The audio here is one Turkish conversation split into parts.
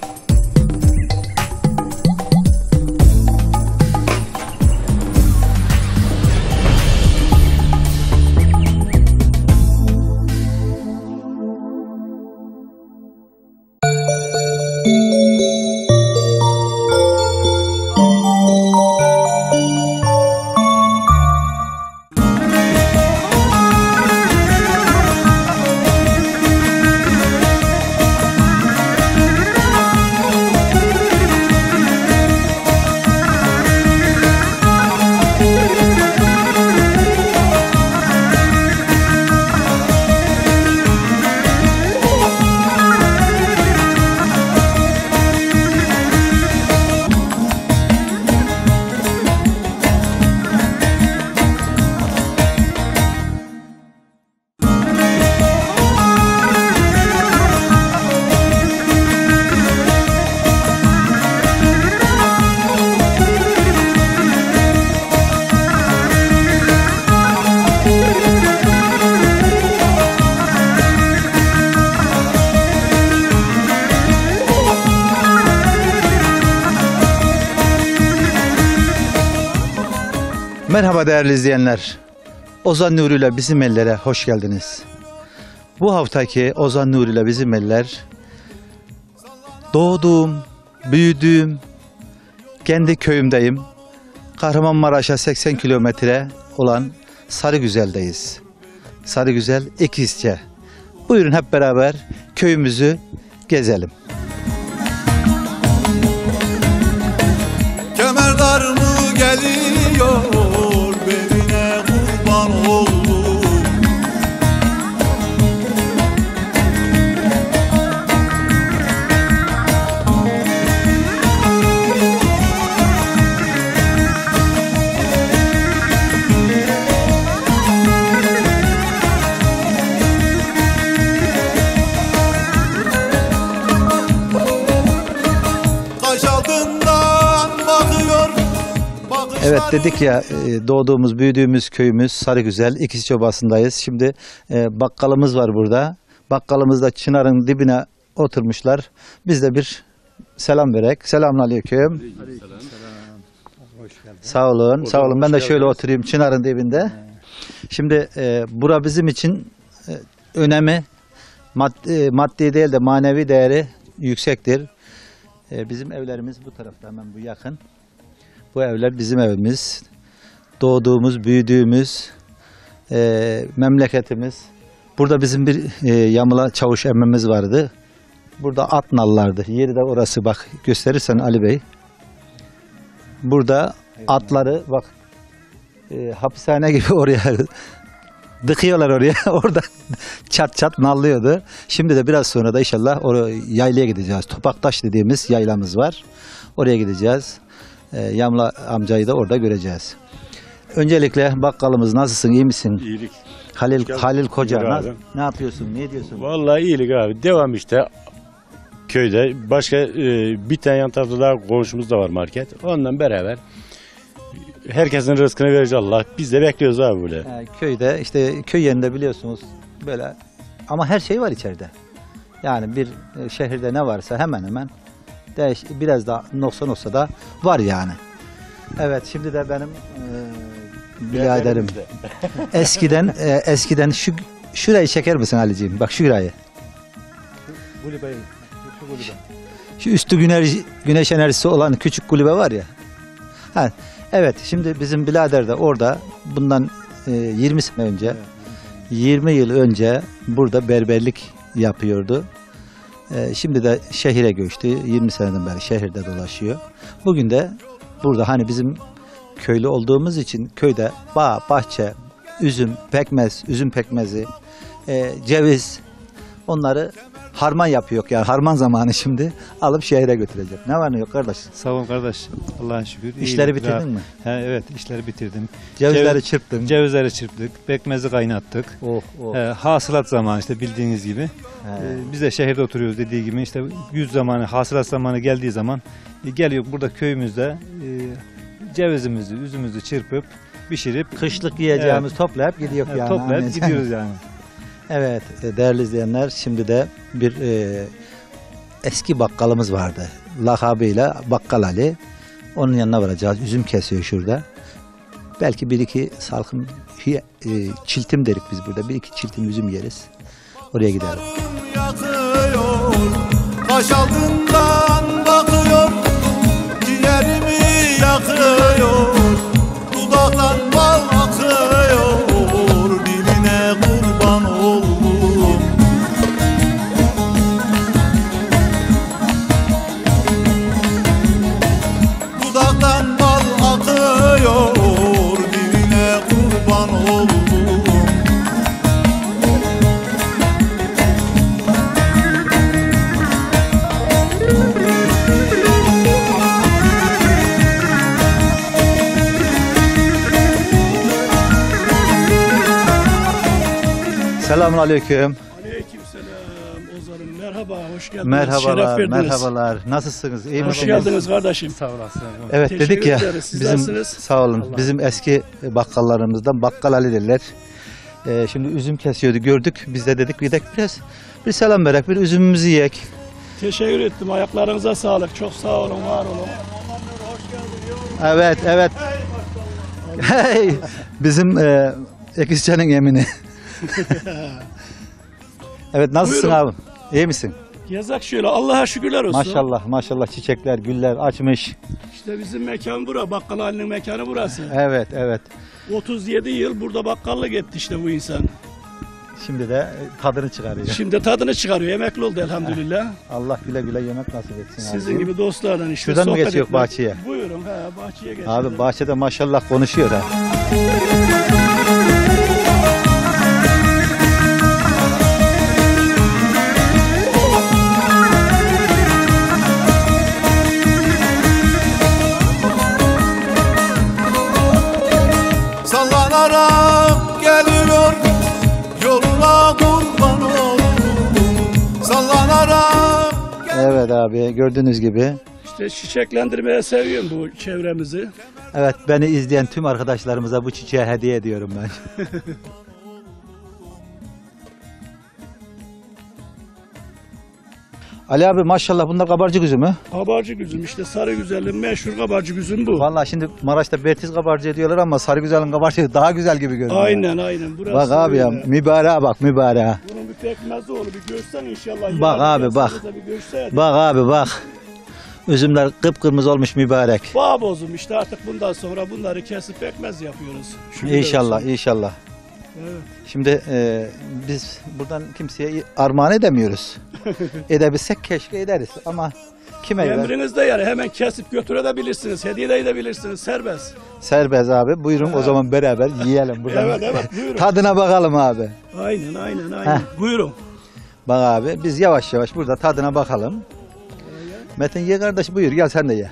Merhaba değerli izleyenler. Ozan Nuri ile Bizim Ellere hoş geldiniz. Bu haftaki Ozan Nuri ile Bizim Eller, doğduğum, büyüdüğüm, kendi köyümdeyim. Kahramanmaraş'a 80 kilometre olan Sarıgüzel'deyiz. Sarıgüzel İkizce. Buyurun hep beraber köyümüzü gezelim. Kemerdar mı geliyor, beline kurban oldum. Kaş altından bakıyor. Evet dedik ya, doğduğumuz, büyüdüğümüz köyümüz Sarıgüzel, İkizce Obası'ndayız. Şimdi bakkalımız var burada. Bakkalımız da çınarın dibine oturmuşlar. Biz de bir selam verek. Selamünaleyküm. Sağ olun, sağ olun. Ben de şöyle oturayım çınarın dibinde. Şimdi bura bizim için önemi maddi değil de manevi değeri yüksektir. Bizim evlerimiz bu tarafta, hemen bu yakın. Bu evler bizim evimiz. Doğduğumuz, büyüdüğümüz memleketimiz. Burada bizim bir Yamula Çavuş emmimiz vardı. Burada at nallardı. Yeri de orası, bak gösterirsen Ali Bey. Burada atları bak hapishane gibi oraya dıkıyorlar oraya. Orada çat çat nallıyordu. Şimdi de biraz sonra da inşallah yaylaya gideceğiz. Topaktaş dediğimiz yaylamız var. Oraya gideceğiz. Yamla amcayı da orada göreceğiz. Öncelikle bakkalımız, nasılsın, iyi misin? İyilik. Halil Koca, İyilik ne yapıyorsun, ne ediyorsun? Vallahi iyilik abi. Devam işte köyde. Başka bir tane yan tarafta daha komşumuz da var, market. Ondan beraber herkesin rızkını verecek Allah. Biz de bekliyoruz abi böyle. Köyde işte, köy yerinde biliyorsunuz böyle, ama her şey var içeride. Yani bir şehirde ne varsa hemen hemen biraz daha noksan olsa da var yani. Evet, şimdi de benim biraderim. Eskiden şurayı çeker misin Ali'ciğim? Bak şurayı. Şu üstü güneş enerjisi olan küçük kulübe var ya. Ha, evet, şimdi bizim birader de orada bundan 20 sene önce, 20 yıl önce burada berberlik yapıyordu. Şimdi de şehire göçtü. 20 seneden beri şehirde dolaşıyor. Bugün de burada, hani bizim köylü olduğumuz için köyde bağ, bahçe, üzüm, pekmez, üzüm pekmezi, ceviz, onları harman yapıyor. Yani harman zamanı şimdi alıp şehire götürecek. Ne var ne yok kardeş? Sağ olun kardeş. Allah'a şükür. İşleri bitirdin mi? Evet, işleri bitirdim. Cevizleri çırptın. Cevizleri çırptık. Pekmezi kaynattık. Hasılat zamanı işte, bildiğiniz gibi. Biz de şehirde oturuyoruz dediği gibi. İşte hasılat zamanı geldiği zaman geliyor burada köyümüzde cevizimizi, üzümümüzü çırpıp pişirip kışlık yiyeceğimiz toplayıp gidiyor yani. Toplayıp gidiyoruz yani. Evet değerli izleyenler, şimdi de bir eski bakkalımız vardı. Lakabıyla Bakkal Ali. Onun yanına varacağız. Üzüm kesiyor şurada. Belki bir iki salkım çiltim derik biz burada. Bir iki çiltim üzüm yeriz. Oraya gidelim. Yakıyor, kaş altından bakıyor, ciğerimi yakıyor, dudaktan bal akıyor, diline kurban oldum. Dudaktan bal akıyor, diline kurban oldum. Selamun aleyküm. Aleykümselam Ozan'ım, merhaba, hoş geldiniz. Merhabalar, Şeref verdiniz. merhabalar. Nasılsınız? İyi Hoş misiniz? geldiniz kardeşim. Sağ olasın. Evet Teşekkür dedik ya. ederiz. Siz Bizim nasılsınız? sağ olun. Bizim eski bakkallarımızdan Bakkal Ali derler. Şimdi üzüm kesiyordu gördük. Biz de dedik biraz bir selam verek, bir üzümümüzü yiyek. Teşekkür ettim, ayaklarınıza sağlık. Çok sağ olun, var olun. Evet, evet. Hey, bizim Ekizcan'ın emini. Evet, nasılsın Buyurun. abi? İyi misin? Gezak şöyle, Allah'a şükürler olsun. Maşallah, maşallah çiçekler, güller açmış. İşte bizim mekan bura, Bakkal Ali'nin mekanı burası. Evet, evet. 37 yıl burada bakkallık etti işte bu insan. Şimdi de tadını çıkarıyor. Şimdi tadını çıkarıyor, emekli oldu elhamdülillah. Allah güle güle yemek nasip etsin. Sizin abi. gibi dostlardan işte Şuradan mı sohbet geçiyor etmek. bahçeye? Buyurun, bahçeye geçelim. Abi bahçede maşallah konuşuyor ha. Sallanarak geliyor, yoluna kurban oldum. Sallanarak Evet abi gördüğünüz gibi. İşte çiçeklendirmeye seviyorum bu çevremizi. Evet beni izleyen tüm arkadaşlarımıza bu çiçeği hediye ediyorum ben. Ali abi maşallah bunlar kabarcık üzümü. Kabarcık üzüm işte sarı güzelin meşhur kabarcık üzüm bu. Vallahi şimdi Maraş'ta Bertiz kabarcığı diyorlar ama Sarıgüzel'in kabarcığı daha güzel gibi görünüyor. Aynen. Burası Bak abi ya öyle. mübareğe bak mübareğe. Bunun bir pekmezi olur bir görsen inşallah. Bak yarın abi, bak. gelsanız da bir görseydin. Bak abi bak. Üzümler kıpkırmızı olmuş mübarek. Bağ bozum işte artık bundan sonra bunları kesip pekmez yapıyoruz. Şükürler İnşallah olsun. inşallah. Evet. Şimdi biz buradan kimseye armağan edemiyoruz. Edebilsek keşke ederiz ama kime eder? Emrinizde yani hemen kesip götürebilirsiniz. Hediye de edebilirsiniz serbest. Serbest abi. Buyurun o zaman beraber yiyelim buradan. Evet buyurun. Tadına bakalım abi. Aynen. Buyurun. Bak abi biz yavaş yavaş burada tadına bakalım. Metin ye kardeş buyur gel sen de ye.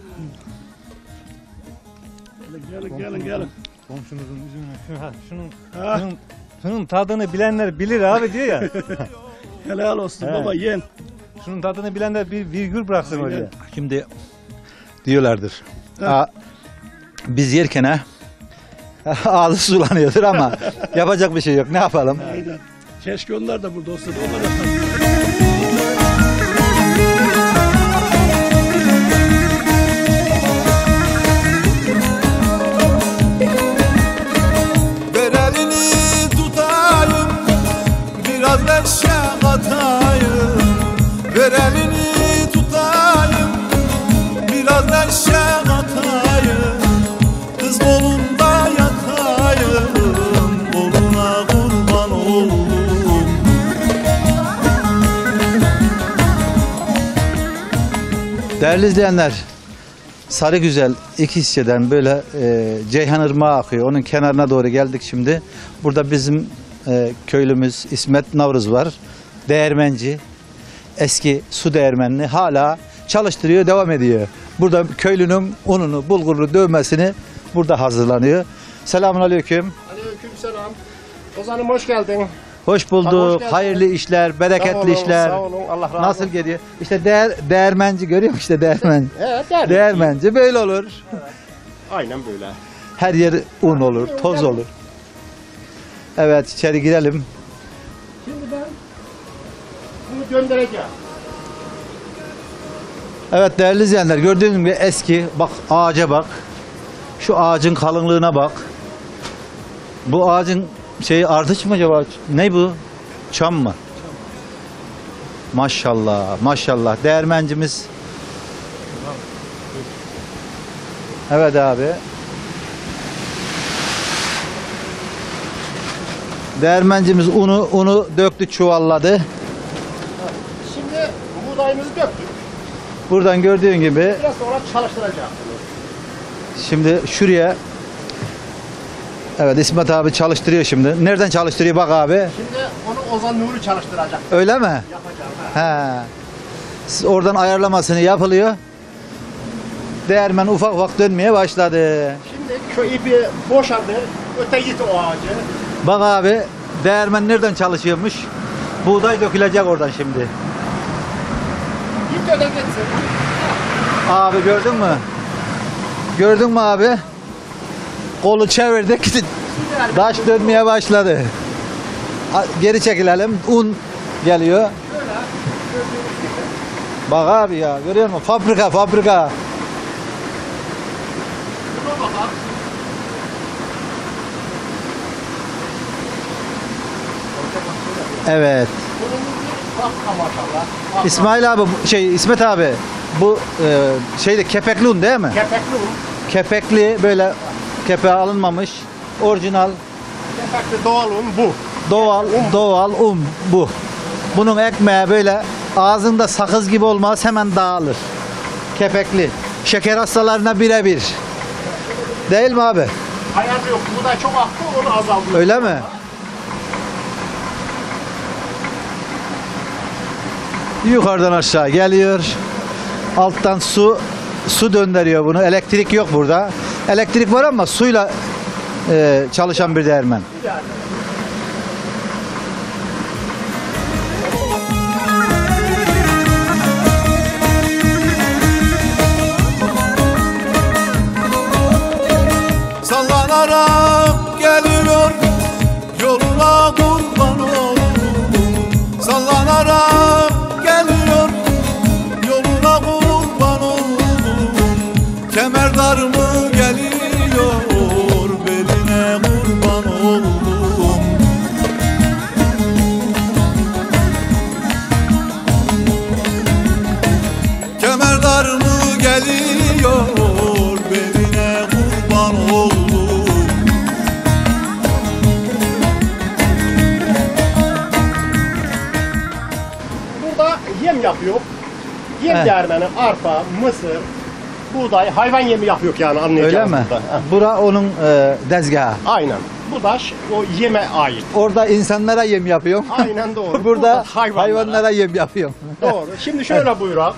Gelin. Komşunuzun üzümünü Ha, şunun tadını bilenler bilir abi diyor ya. helal olsun He. baba yen. Şunun tadını bilenler bir virgül bıraksın oraya. Şimdi diyorlardır. Ha. Biz yerken ağzı sulanıyordur ama yapacak bir şey yok. Ne yapalım? Aynen. Keşke onlar da burada olsaydı. Onlar da tabii. ver elini tutayım, biraz neşe katayım. Ver elini tutayım, biraz neşe katayım. Kız kolunda yatayım, koluna kurban oldum. Değerli izleyenler, Sarıgüzel İkizçe'den böyle Ceyhan Irmağı akıyor. Onun kenarına doğru geldik şimdi. Burada bizim köylümüz İsmet Navruz var. Değirmenci. Eski su değirmenini hala çalıştırıyor, devam ediyor. Burada köylünün ununu, bulgurunu, dövmesini burada hazırlanıyor. Selamun aleyküm. Aleykümselam. Ozan'ım hoş geldin. Hoş bulduk. Hoş geldin. Hayırlı işler, bereketli Sağ olun, işler. sağ olun. Allah razı Nasıl olsun. geliyor? İşte değirmenci görüyor musun işte değirmen. Evet, Değirmenci böyle olur. Aynen böyle. Her yer un olur, toz olur. Evet içeri girelim. Şimdi ben bunu göndereceğim. Evet değerli izleyenler, gördüğünüz gibi eski, bak ağaca bak. Şu ağacın kalınlığına bak. Bu ağacın şeyi ardıç mı acaba? Ne bu? Çam mı? Maşallah, maşallah. Değirmencimiz. Evet abi. Değirmencimiz unu döktü, çuvalladı. Şimdi buğdayımızı döktük. Buradan gördüğün gibi Biraz sonra çalıştıracağız. şimdi şuraya, evet İsmet abi çalıştırıyor şimdi. Nereden çalıştırıyor bak abi. Şimdi onu Ozan Nuri çalıştıracak. Öyle mi? Yapacağım. Ha. He. Siz oradan ayarlamasını yapılıyor. Değirmen ufak ufak dönmeye başladı. Şimdi şu ipi boşaldı. Öte git o ağacı. Bak abi, değirmen nereden çalışıyormuş? Buğday dökülecek oradan şimdi. Git öte gitsin. Abi gördün mü? Gördün mü abi? Kolu çevirdik. Taş dönmeye başladı. Geri çekilelim. Un geliyor. Bak abi ya, görüyor musun? Fabrika, fabrika. Evet. Maşallah. İsmail abi, İsmet abi, bu şeyde kepekli un değil mi? Kepekli un. Kepekli, böyle kepeğe alınmamış, orijinal, Kepekli doğal un bu. doğal un bu. Bunun ekmeği böyle ağzında sakız gibi olmaz, hemen dağılır. Kepekli. Şeker hastalarına birebir. Değil mi abi? Hayat yok. Bu da çok aktı, onu azaltıyor. Öyle mi? Yukarıdan aşağı geliyor. Alttan su döndürüyor bunu. Elektrik yok burada. Elektrik var ama suyla çalışan bir değirmen. Sallanarak geliyor, yoluna kurban oldum. Sallanarak geliyor, yoluna kurban oldum. Kemerdar mı geliyor, beline kurban oldum. Kemerdar mı geliyor, beline kurban oldum. Burada yem yapıyor. Yem He. değirmeni, arpa, mısır, buğday, hayvan yemi yapıyor yani Öyle anlayacağınız mi? burada. Ha. Bura onun dezgahı. Aynen. Bu da o yeme ait. Orada insanlara yem yapıyor. Aynen doğru. Burada hayvanlara. hayvanlara yem yapıyor. Doğru. Şimdi şöyle buyurak.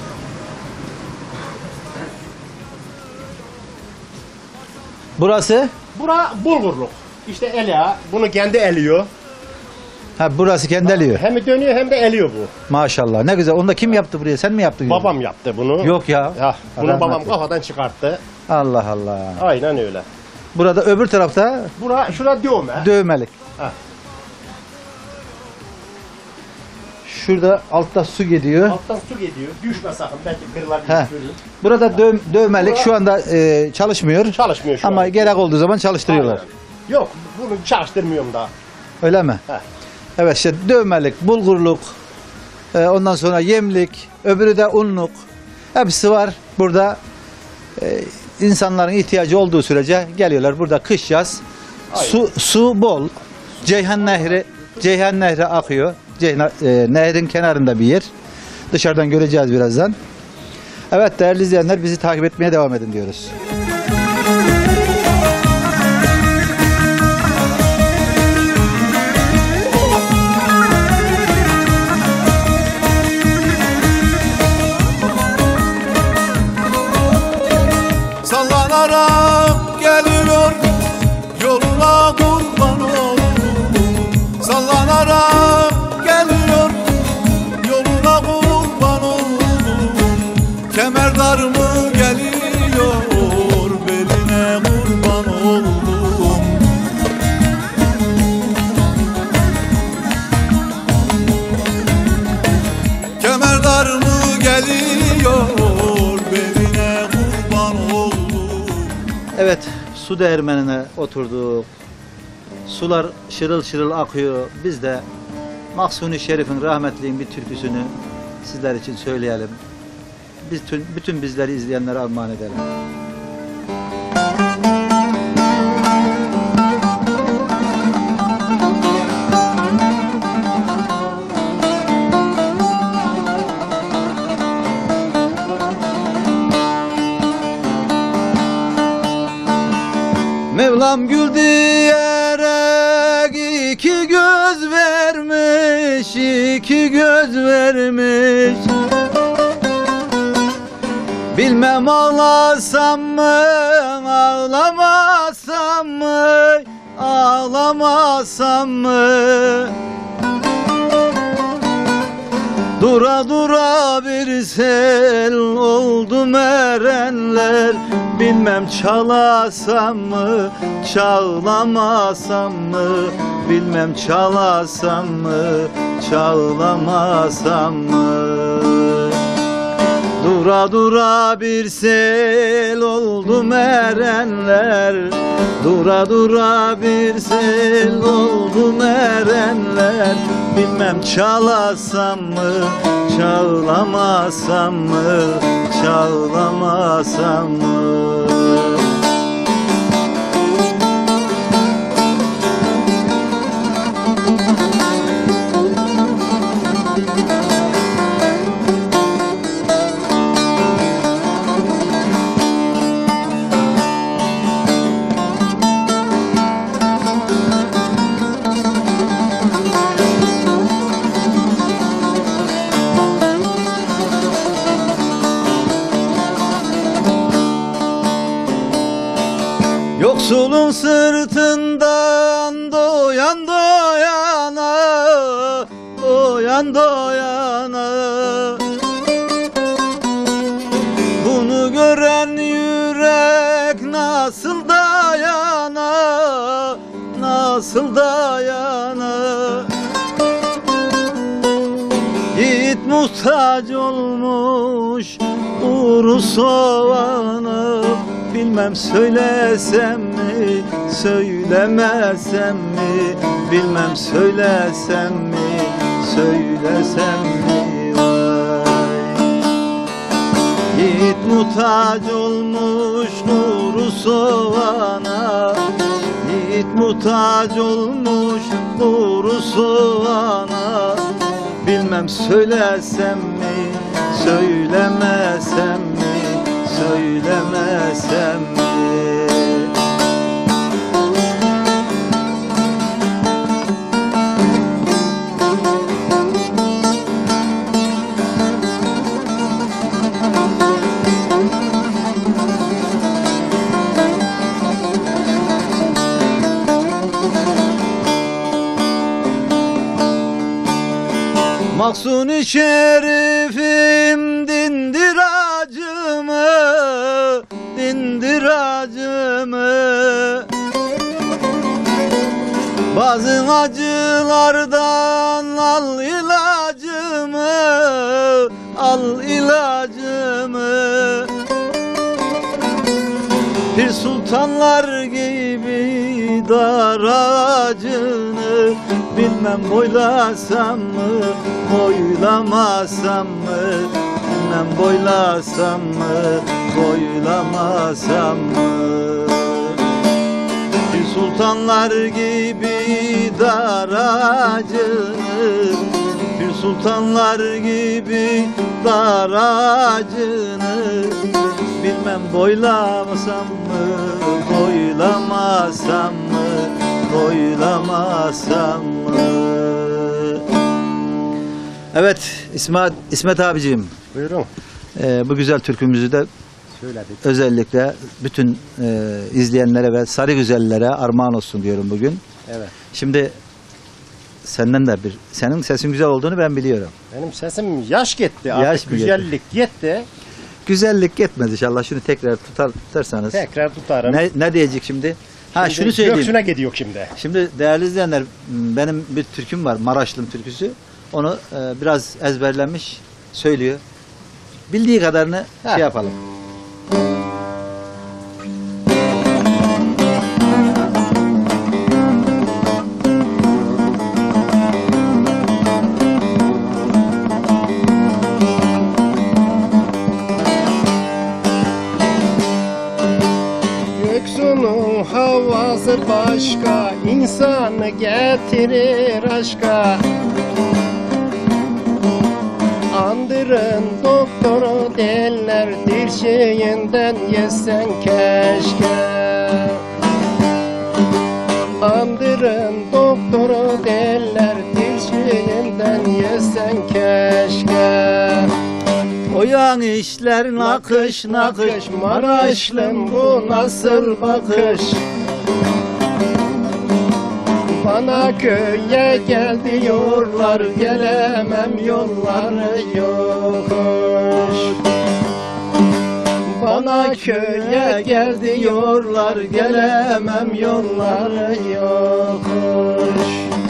Burası? Bura bulgurluk. İşte elya. Bunu kendi eliyor. Ha, burası kendeliyor. Hem dönüyor hem de eliyor bu. Maşallah. Ne güzel. Onu da kim yaptı buraya? Sen mi yaptın? Babam yaptı bunu. Yok ya. Ya, bunu Rahmetli. babam kafadan çıkarttı. Allah Allah. Aynen öyle. Burada öbür tarafta Şura dövme. dövmelik. Ha. Şurada altta su gidiyor. Alttan su geliyor. Düşme sakın. Belki kırılabilir. He. Burada dövmelik şu anda çalışmıyor. Çalışmıyor şu Ama an. gerek olduğu zaman çalıştırıyorlar. Aynen. Yok. Bunu çalıştırmıyorum daha. Öyle mi? He. Evet, işte dövmelik, bulgurluk, ondan sonra yemlik, öbürü de unluk. Hepsi var burada. İnsanların ihtiyacı olduğu sürece geliyorlar. Burada kış yaz. Su bol. Ceyhan Nehri akıyor. Nehrin kenarında bir yer. Dışarıdan göreceğiz birazdan. Evet değerli izleyenler, bizi takip etmeye devam edin diyoruz. Sallanarak geliyor, yoluna kurban oldum. Sallanarak geliyor, yoluna kurban oldum. Kemerdar mı geliyor, beline kurban oldum. Kemerdar mı geliyor, Evet, su değirmenine oturduk. Sular şırıl şırıl akıyor. Biz de Mahsuni Şerif'in rahmetliğin bir türküsünü sizler için söyleyelim. Bütün bizleri izleyenlere armağan edelim. Mevlam gül diyerek iki göz vermiş, iki göz vermiş. Bilmem ağlasam mı, ağlamasam mı, ağlamasam mı? Dura dura bir sel oldu erenler. Bilmem çalasam mı, çağlamasam mı? Bilmem çalasam mı, çağlamasam mı? Dura dura bir sel oldu erenler. Dura dura bir sel oldu erenler. Bilmem çalasam mı, çağlamasam mı, çağlamasam mı? Yoksulun sırtından doyan doyana, doyan doyana. Bunu gören yürek nasıl dayana, nasıl dayana? Yiğit muhtaç olmuş kuru soğana. Bilmem söylesem mi, söylemesem mi? Bilmem söylesem mi, söylesem mi? Vay. Yiğit muhtaç olmuş kuru soğana. Yiğit muhtaç olmuş kuru soğana. Bilmem söylesem mi, söylemesem mi? Söylemesem mi? Mahsuni Şerif'im dindir acımı, dindir acımı. Bazı acılardan al ilacımı, al ilacımı. Bir sultanlar gibi dar ağacını bilmem boylasam mı, boylamasam mı? Bilmem boylasam mı, boylamasam mı? Bir sultanlar gibi dar ağacını, bir sultanlar gibi dar ağacını bilmem boylamasam mı, boylamasam mı, boylamasam mı? Evet İsmet abiciğim, Buyurun. Bu güzel türkümüzü de Söyledik. özellikle bütün izleyenlere ve sarı güzellere armağan olsun diyorum bugün. Evet. Şimdi senden de senin sesin güzel olduğunu ben biliyorum. Benim sesim yaş gitti. Yaş Artık mı güzellik gitti. Güzellik yetmez inşallah. Şunu tekrar tutarsanız. Tekrar tutarım. Ne diyecek şimdi? Ha Şimdi şunu söyleyeyim. Göksüne gidiyor şimdi. Şimdi değerli izleyenler, benim bir türküm var, Maraşlı'm türküsü. Onu biraz ezberlenmiş söylüyor. Bildiği kadarını şey yapalım. başka, insanı getirir aşka. Andırın doktoru derler, dirşeğinden yesen keşke. Andırın doktoru derler, dirşeğinden yesen keşke. Oyan işler nakış nakış, Maraşlım bu nasıl bakış? Bana köye gel diyorlar, gelemem yolları yokuş. Bana köye gel diyorlar, gelemem yolları yokuş.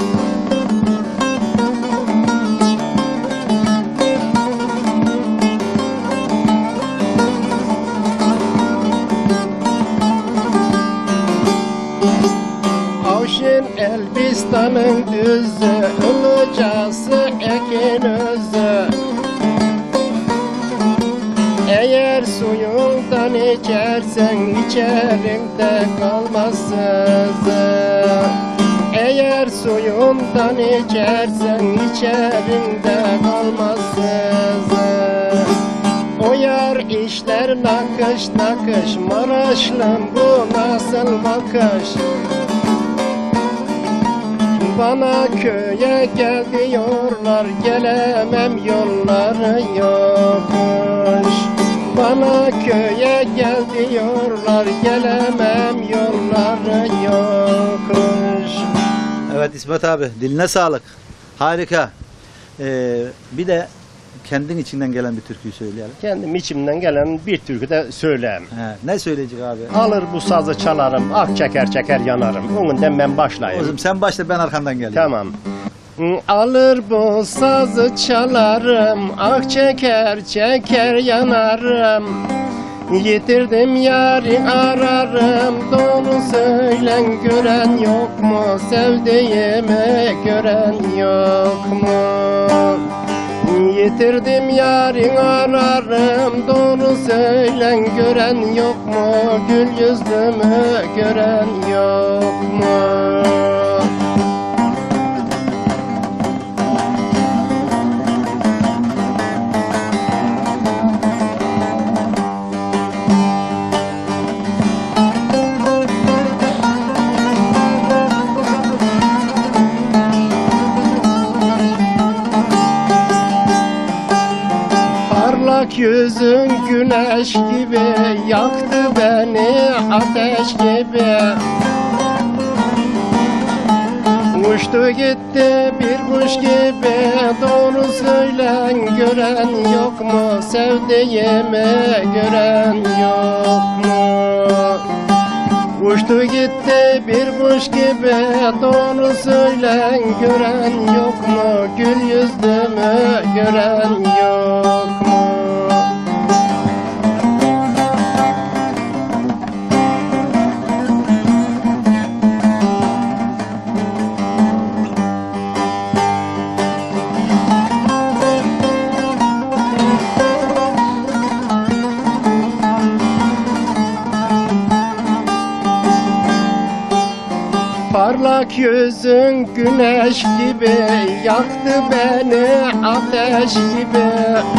Avşin Elbistan'ın düzü, Ilıcası ekin özü. Eğer suyundan içersen içerinde kalmaz sızı. Eğer suyundan içersen içerinde kalmaz sızı. O yar işler nakış nakış, Maraşlım bu nasıl bakış? Bana köye gel diyorlar, gelemem yolları yokuş. Bana köye gel diyorlar, gelemem yolları yokuş. Evet İsmet abi, diline sağlık. Harika. Bir de kendin içinden gelen bir türküyü söyleyelim. Kendim içimden gelen bir türkü de söyleyeyim. Ne söyleyecek abi? Alır bu sazı çalarım, ak çeker çeker yanarım. Onundan ben başlayayım. Oğlum sen başla, ben arkandan geleyim. Tamam. Alır bu sazı çalarım, ak çeker çeker yanarım. Yitirdim yari ararım, doğru söylen gören yok mu? Sevdiğimi gören yok mu? Yitirdim yarın ararım, doğru söylen gören yok mu? Gül yüzlümü gören yok mu? Parlak yüzün güneş gibi, yaktı beni ateş gibi. Uçtu gitti bir kuş gibi, doğru söylen gören yok mu? Sevdiğimi gören yok mu? Uçtu gitti bir kuş gibi, doğru söylen gören yok mu? Gül yüzlümü gören yok mu? Parlak yüzün güneş gibi, yaktı beni ateş gibi.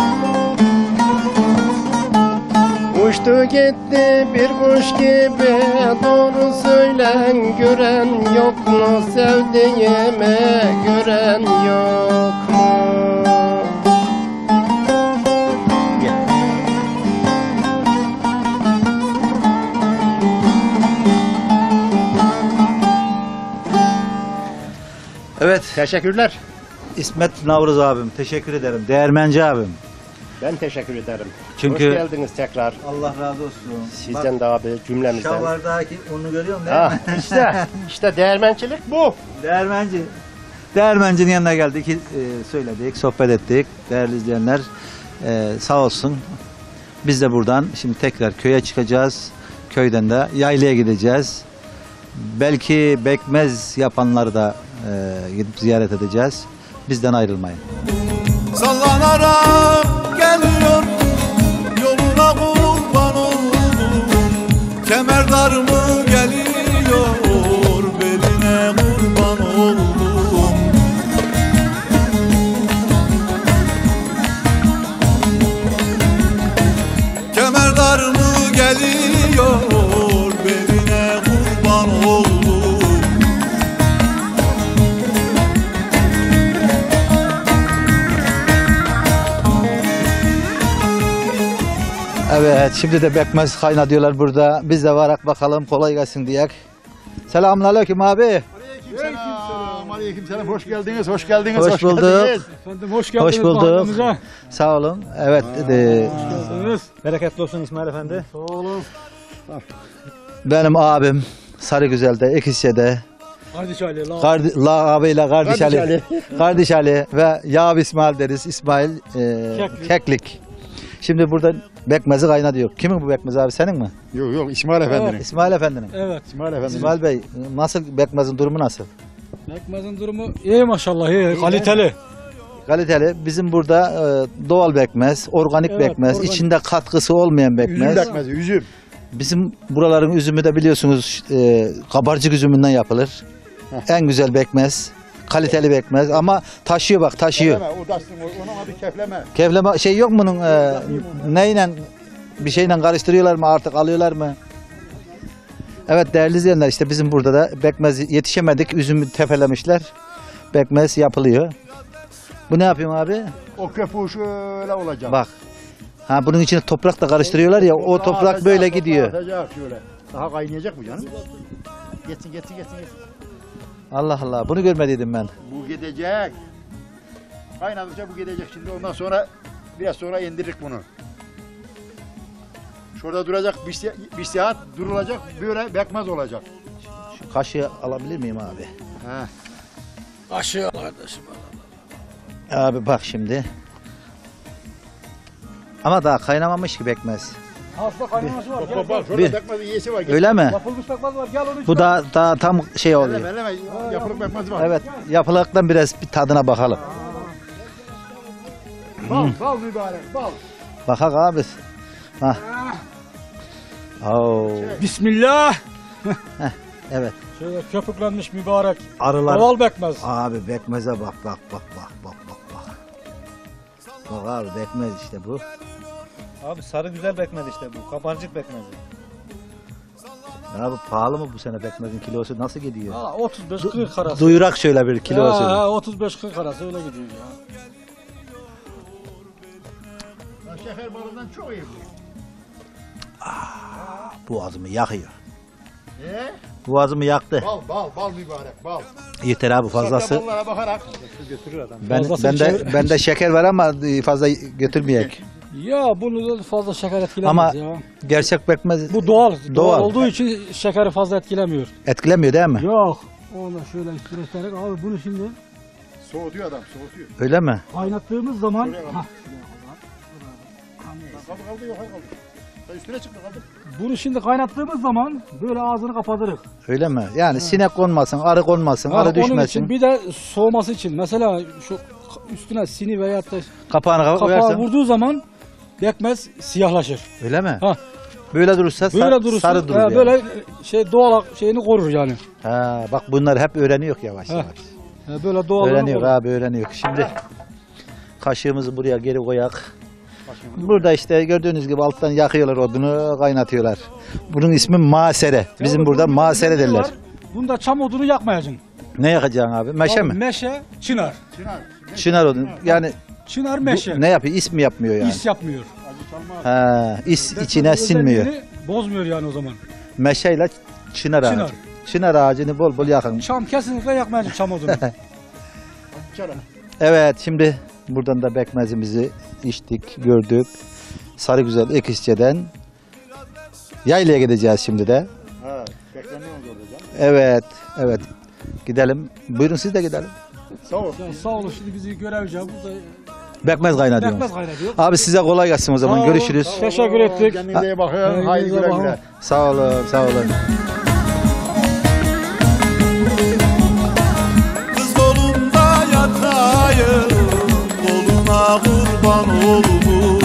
Uçtu gitti bir kuş gibi, doğru söylen gören yok mu? Sevdiğimi gören yok mu? Evet Teşekkürler. İsmet Navruz abim, teşekkür ederim. Değermenci abim. Ben teşekkür ederim. Çünkü- Hoş geldiniz tekrar. Allah razı olsun. Sizden de abi, cümlemizden. Şavardaki onu görüyor musun? Değil mi? işte değermencilik bu. Değermenci. Değermencinin yanına geldik, söyledik, sohbet ettik. Değerli izleyenler, sağ olsun. Biz de buradan şimdi tekrar köye çıkacağız. Köyden de yaylaya gideceğiz. Belki bekmez yapanları da gidip ziyaret edeceğiz. Bizden ayrılmayın. Sallanarak geliyor, yoluna kurban oldum. Kemerdar mı geliyor? geliyor, beline kurban oldum. Evet, şimdi de bekmez kaynatıyorlar burada. Biz de varak bakalım, kolay gelsin diyek. Selamünaleyküm abi. Aleykümselam, aleykümselam. Hoş geldiniz, hoş geldiniz. Hoş bulduk. geldiniz. Efendim hoş geldiniz. Hoş bulduk. mahallemize. Sağ olun. Evet, Geldiniz. Bereketli olsun İsmail Efendi. Sağ olun. benim abim Sarıgüzel'de, İkizce'de, Kardeş Ali. La. La abiyle kardeş Kardeş Ali, kardeş Ali ve Yağ İsmail deriz. İsmail Keklik. Şimdi burada bekmezi kaynatıyor. Kimin bu bekmez abi, senin mi? Yok yok, İsmail Efendi'nin. İsmail Efendi'nin. Evet. İsmail Efendi'nin. İsmail Bey, nasıl bekmezin durumu nasıl? Bekmez'in durumu iyi maşallah, iyi. Kaliteli. Kaliteli. Bizim burada doğal bekmez, organik Evet, bekmez, organik. içinde katkısı olmayan Üzüm bekmez. bekmezi, üzüm. Bizim buraların üzümü de biliyorsunuz kabarcık üzümünden yapılır. En güzel bekmez, kaliteli bekmez ama taşıyor, bak taşıyor. Kefleme, o dasın, onun adı kefleme. Kevleme şey yok mu bunun, neyle bir şeyle karıştırıyorlar mı artık, alıyorlar mı? Evet değerli izleyenler, işte bizim burada da bekmez yetişemedik, üzümü tepelemişler. Bekmez yapılıyor. Bu ne yapıyorsun abi? O köpüğü şöyle olacak. Bak. Ha, bunun içine toprak da karıştırıyorlar ya, o toprak Atacak, böyle toprağı gidiyor. atacak şöyle. Daha kaynayacak bu canım. Geçsin, geçsin, geçsin, geçsin. Allah Allah, bunu görmediydim ben. Bu gidecek. Kaynadıkça bu gidecek şimdi, ondan sonra biraz sonra indirik bunu. Şurada duracak bir saat durulacak, böyle bekmez olacak. Şu kaşığı alabilir miyim abi? He. Aşağı kardeşim. Abi bak şimdi. Ama daha kaynamamış ki bekmez. Hasta kaynaması var. Gel, Bak gel. şurada Bir- bekmez iyisi var. Öyle mi? Yapılmış bekmez var. Gel onu Bu daha tam şey oluyor. Elleme, elleme. Yapılıp bekmez var. Evet, yapılaktan biraz bir tadına bakalım. Bal, bal mübarek, bal. Bakak abi. Ha. Oo. Bismillah. Evet. Şöyle köpüklenmiş mübarek. Arılar. Doğal bekmez. Abi bekmeze bak bak bak bak bak bak bak. Bak abi bekmez işte bu. Abi sarı güzel bekmez işte bu. Kabarcık bekmezi. Abi pahalı mı bu sene bekmezin kilosu, nasıl gidiyor? Ha, 35-40 arası. Duyurak şöyle bir kilosu. Ha, 35-40 arası öyle gidiyor ya. Şeker balından çok iyi bu. Boğazımı yakıyor. He? Boğazımı yaktı. Bal, bal, bal mübarek, bal. Yeter abi fazlası. Sofya ballara bakarak. Bende şeker var ama fazla götürmeyek. Ya bunu da fazla şeker etkilemez Ama ya. gerçek bekmez Bu doğal. Doğal. Doğal olduğu için şekeri fazla etkilemiyor. etkilemiyor değil mi? Yok. Onu şöyle üstüne sererek abi bunu şimdi Soğutuyor adam, soğutuyor. Öyle mi? kaynattığımız zaman Kaldı, yok, kaldı. Üstüne çıktı, kaldı. bunu şimdi kaynattığımız zaman böyle ağzını kapatırız. Öyle mi? Yani sinek konmasın, arı konmasın, arı Onun için düşmesin. bir de soğuması için mesela şu üstüne sini veya da Kapağını kapağı koyarsan. vurduğu zaman bekmez siyahlaşır. Öyle mi? Ha. Böyle durursa Böyle durursun. sarı durur. ha, yani. böyle şey doğal şeyini korur yani. Ha, bak bunları hep öğreniyor yavaş Ha. yavaş. Ha, böyle doğal Öğreniyor abi, öğreniyor. Şimdi kaşığımızı buraya geri koyak. Burada işte gördüğünüz gibi alttan yakıyorlar odunu, kaynatıyorlar. Bunun ismi masere. Bizim burada masere derler. Bunda çam odunu yakmayacaksın. Ne yakacaksın abi? Meşe Abi, mi? Meşe, çınar. Çınar odunu. Yani Çınar bu meşe. ne yapıyor? İs mi yapmıyor yani? İs yapmıyor. Ha, is içine Bekmezin sinmiyor. özelliğini bozmuyor yani o zaman. Meşeyle çınar ağacı. Çınar. Çınar ağacını bol bol yakın. Çam kesinlikle yakmayacaksın çam odunu. Evet, şimdi buradan da bekmezimizi içtik, gördük. Sarıgüzel Ekizce'den yaylaya gideceğiz şimdi de. Ha, bekleniyoruz orada canım. Evet, evet. Gidelim. Buyurun siz de gidelim. Sağ ol. Ya sağ olun şimdi bizi görevce burada Bekmez kaynatıyoruz. bekmez kaynatıyor. Abi size kolay gelsin o zaman. Sağ olun. Görüşürüz. Teşekkür ettik. Kendinize iyi bakın. Kendinize Haydi güle bakın. güle. Sağ olun, sağ olun. Kız kolunda yatayım, koluna kurban oldum.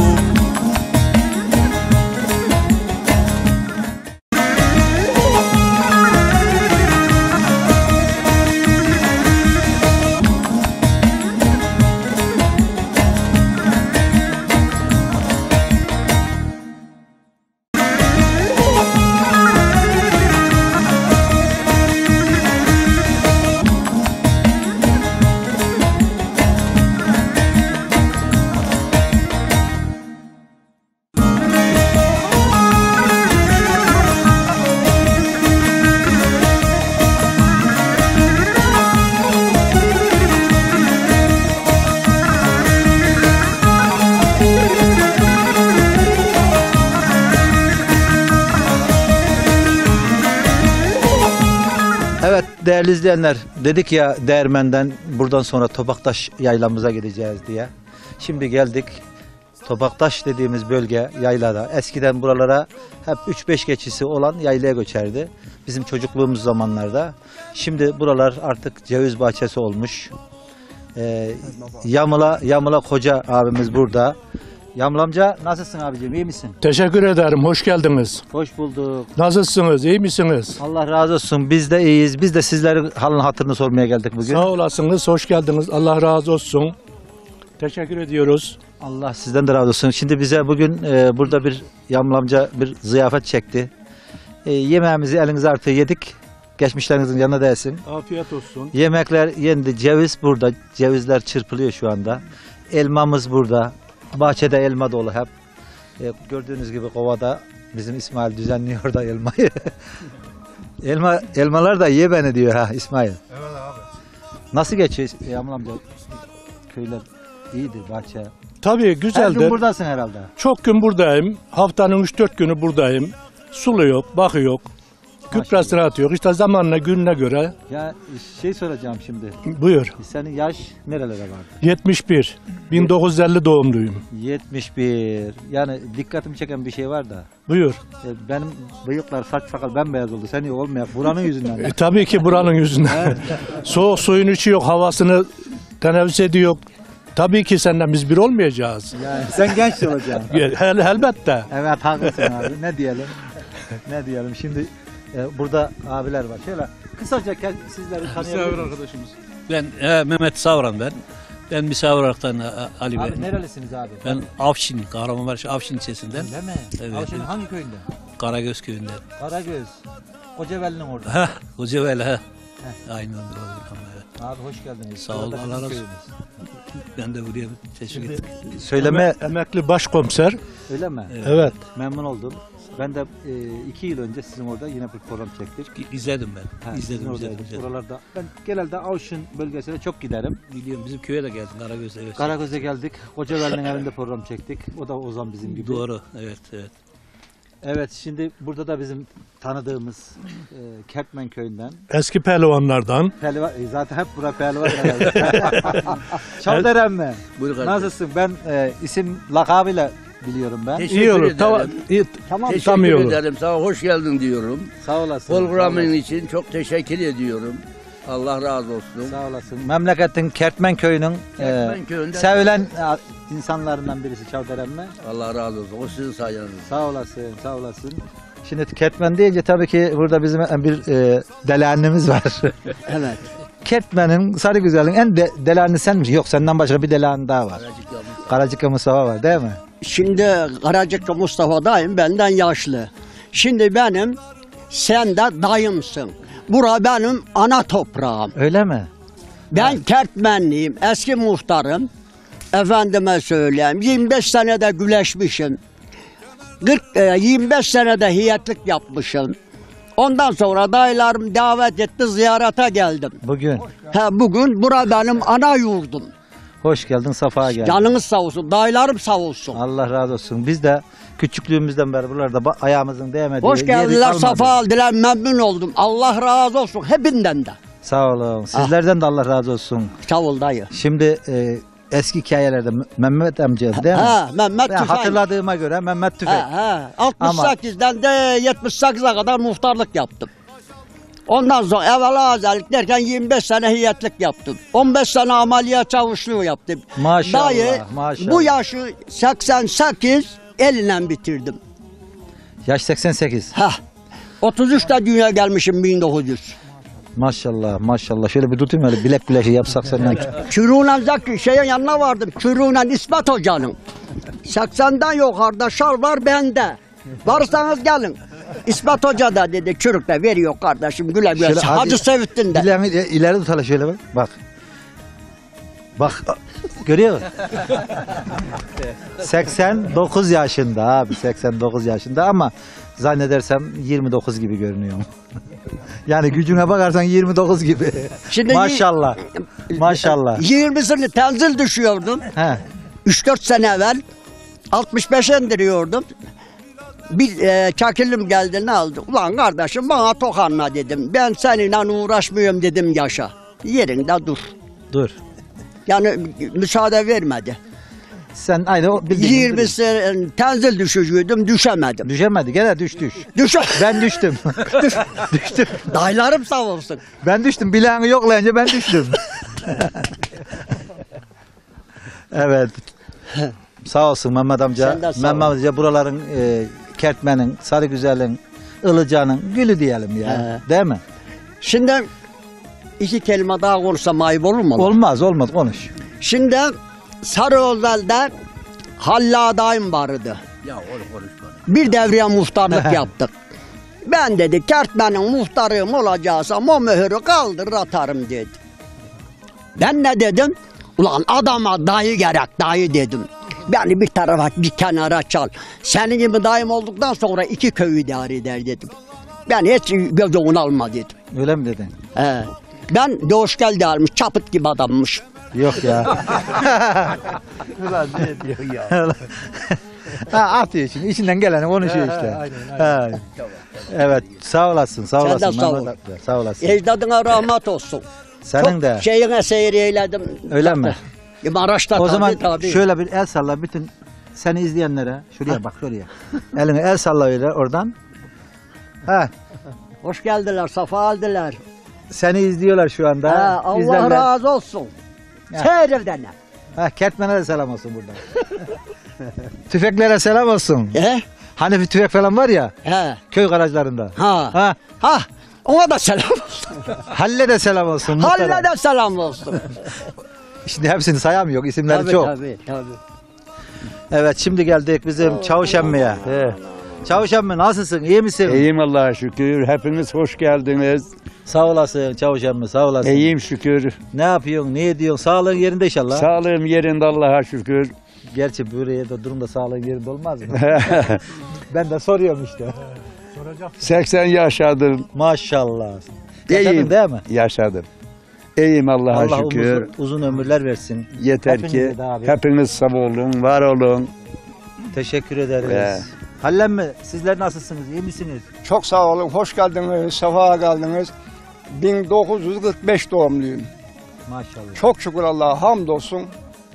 Değerli izleyenler, dedik ya Değirmen'den buradan sonra Topaktaş yaylamıza gideceğiz diye. Şimdi geldik. Topaktaş dediğimiz bölge yaylada. Eskiden buralara hep 3-5 geçisi olan yaylaya göçerdi. Bizim çocukluğumuz zamanlarda. Şimdi buralar artık ceviz bahçesi olmuş. Yamula Koca abimiz burada. Yamıl amca nasılsın abicim, iyi misin? Teşekkür ederim. Hoş geldiniz. Hoş bulduk. Nasılsınız? İyi misiniz? Allah razı olsun. Biz de iyiyiz. Biz de sizlerin halini hatırını sormaya geldik bugün. Sağ olasınız. Hoş geldiniz. Allah razı olsun. Teşekkür ediyoruz. Allah sizden de razı olsun. Şimdi bize bugün burada bir Yamıl amca bir ziyafet çekti. Yemeğimizi elinize artık yedik. Geçmişlerinizin yanına değsin. Afiyet olsun. Yemekler yendi. Ceviz burada. Cevizler çırpılıyor şu anda. Elmamız burada. Bahçede elma dolu hep. Gördüğünüz gibi kovada bizim İsmail düzenliyor da elmayı. Elmalar da ye beni diyor ha İsmail. Evet abi. Nasıl geçiyor Yamıl amca? Köyler iyidir, bahçe. Tabii Her gün güzeldir. buradasın herhalde. Çok gün buradayım. Haftanın 3-4 günü buradayım. Sulu yok, bakı yok. Gübresini atıyor. İşte zamanla gününe göre. Ya şey soracağım şimdi. Buyur. Senin yaş nerelere vardı? 71. 1950 doğumluyum. 71. Yani dikkatimi çeken bir şey var da. Buyur. Benim bıyıklar, saç sakal bembeyaz oldu. Sen yok olmayak. Buranın yüzünden. Tabii ki buranın yüzünden. Soğuk suyun içi yok, havasını teneffüs ediyor. Tabii ki senden biz bir olmayacağız. Yani sen genç olacaksın. Elbette. Evet haklısın abi. Ne diyelim? Ne diyelim? Şimdi burada abiler var. Şöyle kısaca sizleri tanıyabilir miyiz? arkadaşımız. Ben Mehmet Savran ben. Ben misafir olaraktan Ali Bey. Abi nerelisiniz abi? Ben Avşin, Kahramanmaraş Avşin ilçesinden. Değil mi? Evet. Avşin'in hangi köyünde? Karagöz köyünden. Karagöz. Kocaeli'nin orada. Ha, Kocaeli ha. Aynen öyle oldu. Evet. Abi hoş geldiniz. Sağ ol, Burada Allah bizim razı olsun. köyümüz. Ben de buraya teşvik ettim. Söyleme Emekli başkomiser. öyle mi? Evet. Memnun oldum. Ben de 2 yıl önce sizin orada yine bir program çektik. İzledim ben. Ha, sizin İzledim. oradaydık. Oralarda ben genelde Avşin bölgesine çok giderim. Biliyorum bizim köye de geldin Karagöz'e. Evet. Karagöz'e geldik. Kocaeli'nin evinde program çektik. O da Ozan bizim gibi. Doğru. Evet, evet. Evet, şimdi burada da bizim tanıdığımız Kertmen köyünden. Eski pehlivanlardan. Pehlivan, zaten hep bura pehlivan herhalde. Çavderen mi? Buyur kardeşim. Nasılsın? Ben isim lakabıyla biliyorum ben. İyi olur. Tamam. Tam iyi olur. ederim. Sana hoş geldin diyorum. Sağ olasın. Programın için çok teşekkür ediyorum. Allah razı olsun. Sağ olasın. Memleketin Kertmen köyünün Kertmen köyünden- sevilen insanlarından birisi Çavderen mi? Allah razı olsun. O sizin sayenizde. Sağ olasın, sağ olasın. Şimdi Kertmen deyince tabii ki burada bizim bir deliannemiz var. Evet. Kertmen'in, Sarıgüzel'in en delianni sen misin? Yok, senden başka bir delianni daha var. Karacıklı Mustafa var değil mi? Şimdi Karacıklı Mustafa'dayım, benden yaşlı. Şimdi benim, sen de dayımsın. Bura benim ana toprağım. Öyle mi? Ben Kertmenliyim, eski muhtarım. Efendime söyleyeyim, 25 senede güleşmişim. 25 senede hiyetlik yapmışım. Ondan sonra dayılarım davet etti, ziyarete geldim. Bugün. Bugün bura benim ana yurdum. Hoş geldin, safa geldin. Canınız sağ olsun, dayılarım sağ olsun. Allah razı olsun. Biz de küçüklüğümüzden beri buralarda ayağımızın değmediği Hoş yeri geldiler, kalmadı. safa aldılar, memnun oldum. Allah razı olsun hepsinden de. Sağ olun. Sizlerden de Allah razı olsun. Sağ ol dayı. Şimdi eski hikayelerde Mehmet amca değil mi? Ha, Mehmet Ben Tüfek. hatırladığıma göre Mehmet Tüfek. Ha, 68'den de 78'e kadar muhtarlık yaptım. Ondan sonra evvela azalık derken 25 sene hiyetlik yaptım. 15 sene ameliyat çavuşluğu yaptım. Maşallah, Dayı, maşallah. bu yaşı 88 elinden bitirdim. Yaş 88. 33'te dünya gelmişim 1900. Maşallah, maşallah. Şöyle bir tutayım öyle bilek bileşi yapsak senden. Çürüğüne Zaki şeyin yanına vardım. Çürüğüne İsmet Hoca'nın. 80'den yukarıda şal var bende. Varsanız gelin. İsmet Hoca da dedi çürükle veriyor kardeşim güle güle. Şöyle Hacı Sevittin de. Bileğimi ileri tutalım şöyle bak. Bak. Bak. Görüyor musun? 89 yaşında abi. 89 yaşında ama zannedersem 29 gibi görünüyor. Yani gücüne bakarsan 29 gibi. Şimdi maşallah. Maşallah. 20'sini tenzil düşüyordum. He. 3-4 sene evvel 65'e indiriyordum. Bir çakillim geldi ne aldı? Ulan kardeşim bana tokanma dedim. Ben seninle uğraşmıyorum dedim yaşa. Yerinde dur. Dur. Yani müsaade vermedi. Sen aynı o 20 sene tenzil düşücüydüm düşemedim. Düşemedi gene düş. Ben düştüm. Düştüm. Dayılarım sağ olsun. Ben düştüm. Bileğini yoklayınca ben düştüm. Evet. Sağ olsun Mehmet amca. Sen de sağ Mehmet amca buraların Kertmen'in, Sarıgüzel'in, Ilıca'nın gülü diyelim ya. Değil mi? Şimdi iki kelime daha konuşsam ayıp olur mu? Olmaz konuş. Şimdi Sarıözel'de Halla dayım vardı. Ya onu konuşma. Bir devriye muhtarlık yaptık. Ben dedi Kertmen'in muhtarıyım olacaksam o mühürü kaldırır atarım dedi. Ben ne dedim? Ulan adama dayı gerek dayı dedim. Beni bir tarafa bir kenara çal. Senin gibi dayım olduktan sonra 2 köyü idare eder dedim. Ben hiç gözümün alma dedim. Öyle mi dedin? Ben doğuş geldi almış çapıt gibi adammış. Yok ya. Ulan ne diyor ya? Atıyor şimdi. İçinden geleni konuşuyor işte. Aynen. Evet. Sağ olasın. Sağ olasın. de sağ ol. Sağ olasın. Ecdadına rahmet olsun. Senin Çok de. şeyine seyir eyledim. Öyle mi? Maraş'ta O zaman tabii. şöyle bir el salla bütün seni izleyenlere. Şuraya bak şuraya. Elini el salla öyle oradan. Ha. Hoş geldiler, safa aldılar. Seni izliyorlar şu anda. Allah İzlerler. razı olsun. Seyirdenler. Kertmen'e de selam olsun buradan. Tüfeklere selam olsun. Hani bir tüfek falan var ya. Köy garajlarında. Ona da selam olsun. Halle de selam olsun. Halle de selam olsun. Şimdi hepsini sayamıyor. İsimleri çok. Tabii. Evet şimdi geldik bizim Çavuş emmiye. Çavuş emmi nasılsın? İyi misin? İyiyim Allah'a şükür. Hepiniz hoş geldiniz. Sağ olasın Çavuş emmi sağ olasın. İyiyim şükür. Ne yapıyorsun? Ne ediyorsun? Sağlığın yerinde inşallah. Sağlığım yerinde Allah'a şükür. Gerçi buraya da durumda sağlığın yerinde olmaz mı? Ben de soruyorum işte. 80 yaşadım. Maşallah. İyiyim. Yaşadın değil mi? Yaşadım. İyiyim Allah'a Allah şükür. uzun ömürler versin. Yeter Hepinize ki de abi. hepiniz sağ olun, var olun. Teşekkür ederiz. Hallem mi? Sizler nasılsınız? İyi misiniz? Çok sağ olun, hoş geldiniz, sefa geldiniz. 1945 doğumluyum. Maşallah. Çok şükür Allah'a hamdolsun.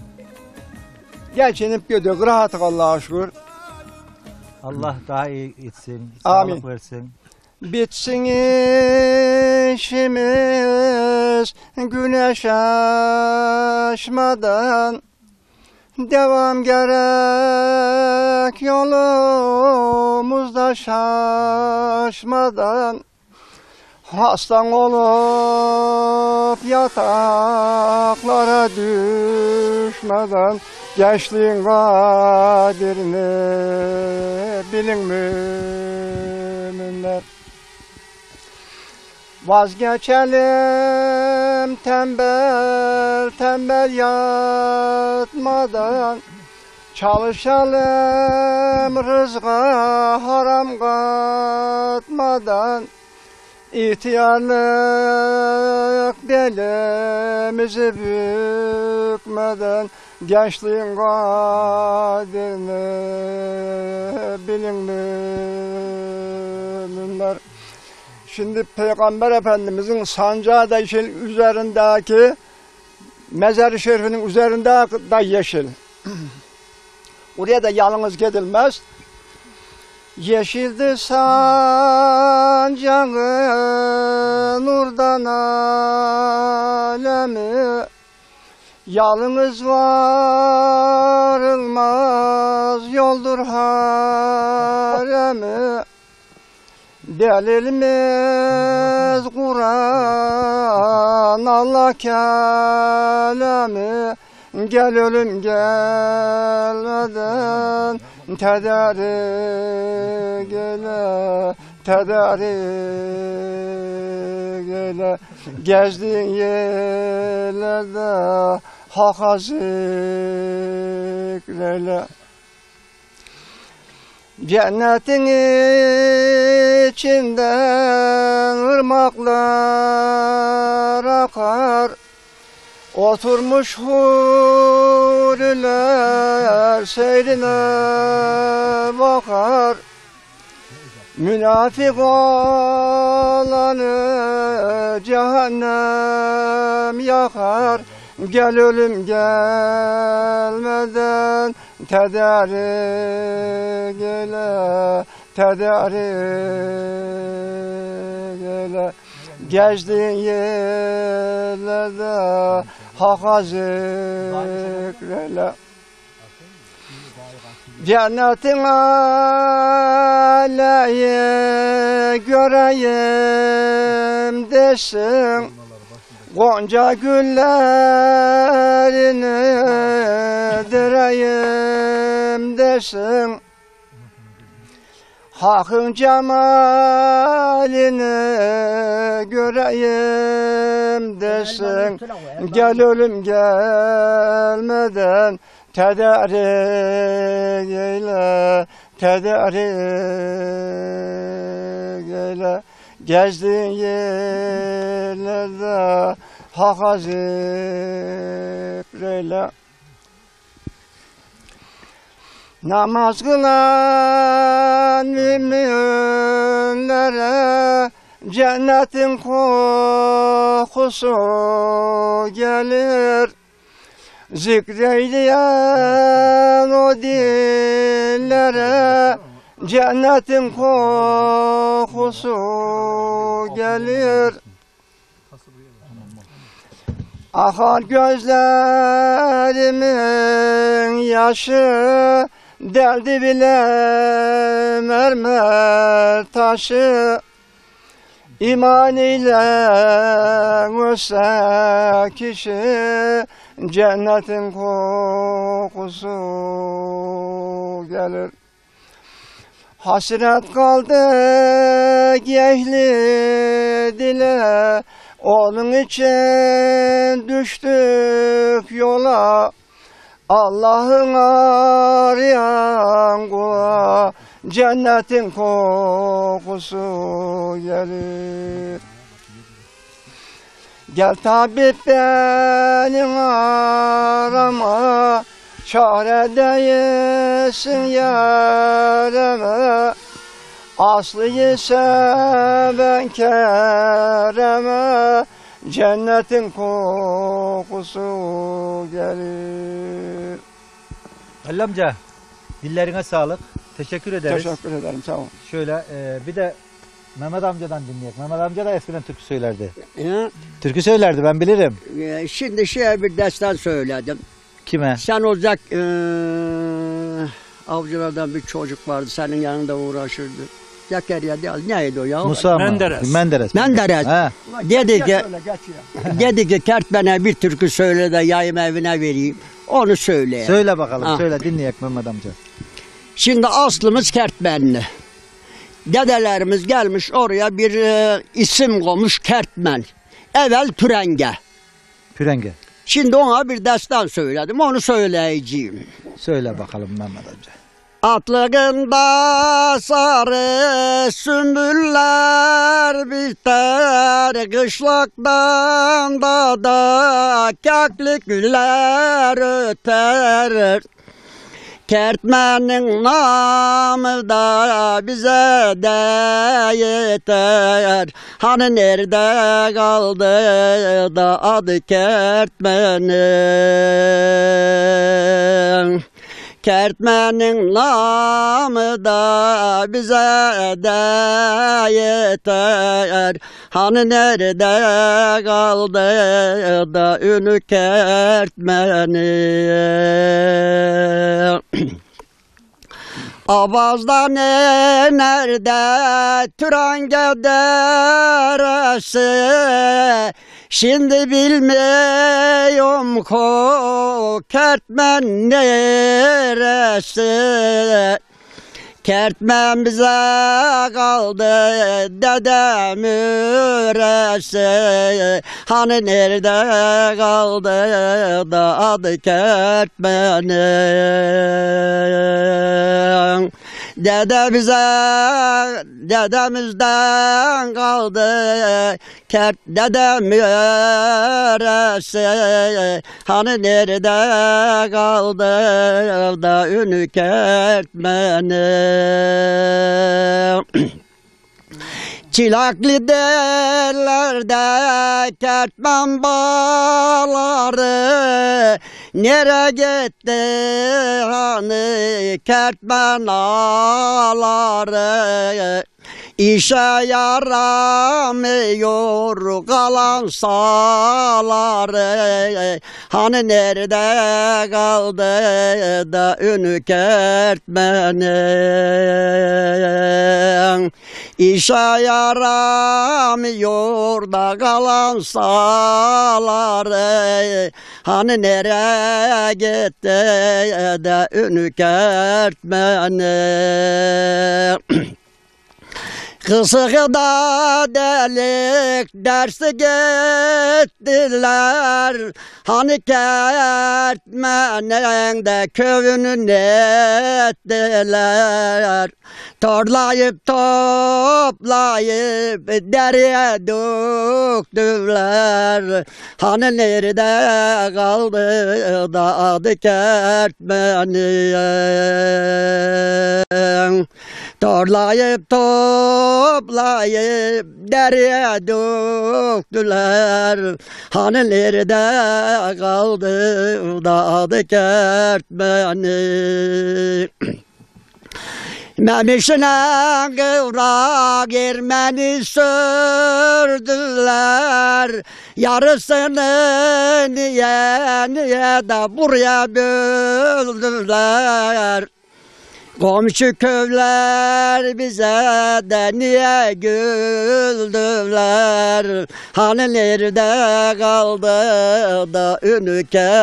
Geçinip gidiyor, rahatlık Allah'a şükür. Allah daha iyi etsin, Amin. sağlık versin. Bitsin işimiz güneş açmadan. Devam gerek yolumuzda şaşmadan. Hastan olup yataklara düşmeden. Gençliğin kaderini bilin müminler. Vazgeçelim tembel yatmadan. Çalışalım rızka haram katmadan. İhtiyarlık belimizi bükmeden. Gençliğin kaderini bilin müminler. Şimdi Peygamber Efendimizin sancağı da yeşil, üzerindeki mezar-ı şerifinin üzerinde de yeşil. Oraya da yalnız gidilmez. Yeşildi sancağı nurdan alemi. Yalnız varılmaz yoldur haremi. Delilimiz Kur'an Allah kelamı. Gel ölüm gelmeden tedarik eyle, tedarik eyle. Gezdiğin yerlerde Hak'a zikreyle. Cennetin içinden ırmaklar akar. Oturmuş huriler seyrine bakar. Münafık olanı cehennem yakar. Gel ölüm gelmeden tedarik eyle, tedarik eyle. Gezdiğin yerlerde Hak'a zikreyle. Cennetin aleyi göreyim desin, Gonca güllerini direyim desin, Hakkın cemalini göreyim desin. Gel ölüm gelmeden tedarik eyle, tedarik eyle. Gezdiğin yerlerde Hak'a zikreyle. Namaz kılan müminlere cennetin kokusu gelir. Zikreyleyen o dillere cennetin kokusu gelir. Akar gözlerimin yaşı, deldi bile mermer taşı. İman ile ölse kişi, cennetin kokusu gelir. Hasret kaldı ehli dile, onun için düştük yola. Allah'ın arayan kula, cennetin kokusu gelir. Gel tabip benim arama, çare değilsin yareme. Aslıyı seven kereme, cennetin kokusu gelir. Halil amca, dillerine sağlık. Teşekkür ederiz. Teşekkür ederim, sağ olun. Şöyle bir de Mehmet amcadan dinleyelim. Mehmet amca da eskiden türkü söylerdi. Türkü söylerdi, ben bilirim. Şimdi bir destan söyledim. Kime? Sen olacak avcılardan bir çocuk vardı, senin yanında uğraşırdı. Zekeriya değil, neydi o ya? Musa Menderes. Menderes. Menderes. Dedi ki Kertmen'e bir türkü söyle de yayım evine vereyim. Onu söyle. Söyle bakalım, söyle dinleyek Mehmet amca. Şimdi aslımız Kertmenli. Dedelerimiz gelmiş oraya bir isim koymuş Kertmen. Evvel Türenge. Pürenge. Şimdi ona bir destan söyledim, onu söyleyeceğim. Söyle bakalım Mehmet amca. Atlığında sarı sümbüller biter, kışlaktan da keklik güller öter. Kertmen'in namı da bize de yeter. Hani nerede kaldı da adı Kertmen'in? Kertmen'in namı da bize de yeter. Hani nerede kaldı da ünü Kertmen'in? Abaz'da nerede Türenge deresi, şimdi bilmiyorum ko Kertmen neresi. Kertmen bize kaldı dedem üresi. Hani nerede kaldı da adı Kertmen'in? Dedemizden kaldı dedem yöresi. Hani nerede kaldı da ünü Kertmen'in? Çilekli dellerde kertmen bağları, nere gitti hani kertmen ağları? İşe yaramıyor kalan saları, hani nerede kaldı da ünü kertmenin? İşe yaramıyor da kalan saları, hani nereye gitti de ünü kertmenin? Kısıkda delik dersi gittiler, hani kertmenin de köyünü ettiler. Torlayıp toplayıp dereye döktüler, hani nerede kaldı da adı kertmenin? Torlayıp toplayıp dereye döktüler, hani nerede kaldı da adı kertmenin? Memişine kıvrak Ermeni sürdüler, yarısını niye de buraya böldüler. Komşu köyler bize de niye güldüler, hani nerede kaldı da ünü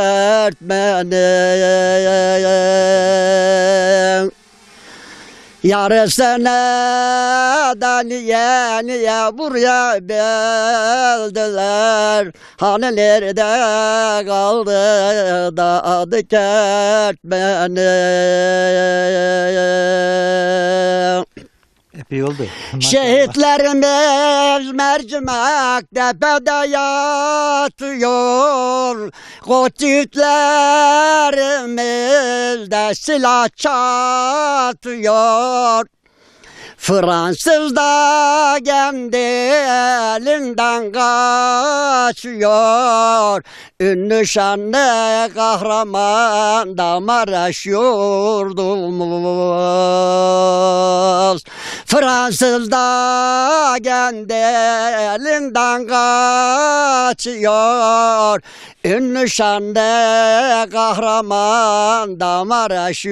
kertmenin? Yarısını da niye buraya böldüler, hani nerede kaldı da adı kertmenin? Epey oldu. Şehitlerimiz mercimek tepede yatıyor, koç yiğitlerimiz de silah çatıyor. Fransız da kendi elinden kaçıyor, ünlü şanlı kahraman da Maraş yurdumuz. Fransız da kendi elinden kaçıyor, ünlü şanlı kahraman da Maraş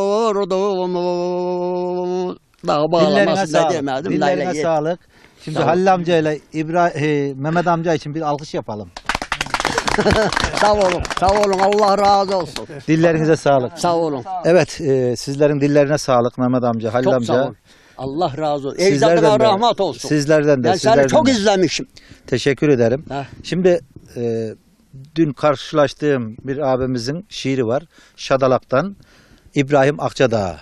yurdumuz. Dillerine sağlık. Dillerine sağlık. Şimdi Halil amcayla Mehmet amca için bir alkış yapalım. Sağ olun, sağ olun. Allah razı olsun. Dillerinize sağlık. Sağ olun. Evet, sizlerin dillerine sağlık Mehmet amca, Halil çok amca. Sağ olun. Allah razı olsun. Ecdadına rahmet olsun. Sizlerden de. Ben seni çok izlemişim. Teşekkür ederim. Şimdi dün karşılaştığım bir abimizin şiiri var. Şadalak'tan İbrahim Akçadağ.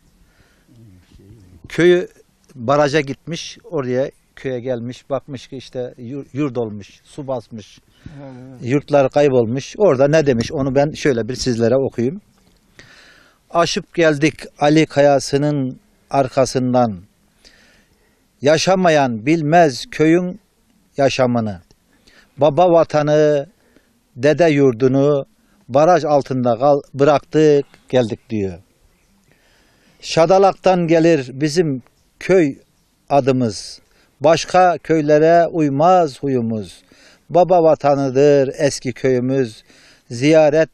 Köyü baraja gitmiş, oraya köye gelmiş, bakmış ki işte yurt olmuş, su basmış, yurtlar kaybolmuş. Orada ne demiş onu ben şöyle bir sizlere okuyayım. Aşıp geldik Ali Kayası'nın arkasından, yaşamayan bilmez köyün yaşamını, baba vatanı, dede yurdunu baraj altında bıraktık geldik diyor. Şadalak'tan gelir bizim köy adımız, başka köylere uymaz huyumuz. Baba vatanıdır eski köyümüz, ziyaret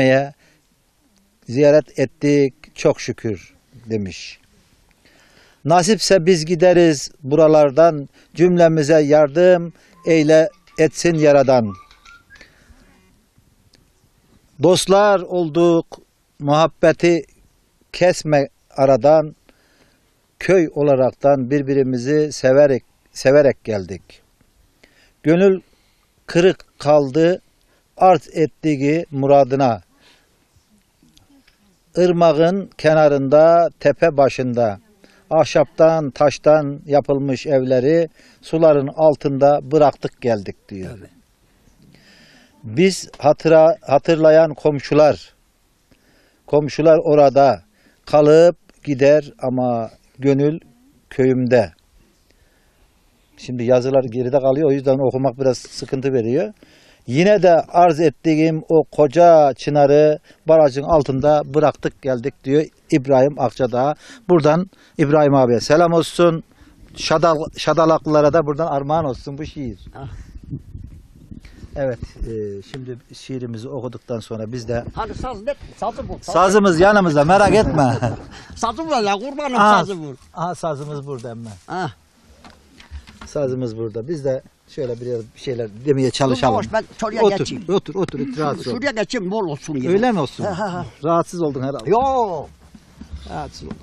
ettik çok şükür demiş. Nasipse biz gideriz buralardan, cümlemize yardım eyle etsin Yaradan. Dostlar olduk, muhabbeti kesme aradan, köy olaraktan birbirimizi severek geldik. Gönül kırık kaldı, arz ettiği muradına. Irmağın kenarında, tepe başında, ahşaptan, taştan yapılmış evleri suların altında bıraktık geldik diyor. Evet. Biz hatırlayan komşular orada kalıp gider ama gönül köyümde. Şimdi yazılar geride kalıyor, o yüzden okumak biraz sıkıntı veriyor. Yine de arz ettiğim o koca çınarı barajın altında bıraktık geldik diyor İbrahim Akçadağ. Buradan İbrahim abiye selam olsun. Şadalaklılara da buradan armağan olsun bu şiir. Evet, şimdi şiirimizi okuduktan sonra biz de... Hani saz ne? Sazı bul. Sazımız yanımızda, merak etme. Sazı bul la kurbanım sazı bul. Aha sazımız burada emme. Ha. Sazımız burada. Biz de şöyle bir şeyler demeye çalışalım. Hoş, ben şuraya otur, geçeyim. otur, rahatsız ol. Şuraya geçeyim bol olsun. Ya. Öyle mi olsun? Ha. Rahatsız oldun herhalde. Yok. Rahatsız oldun.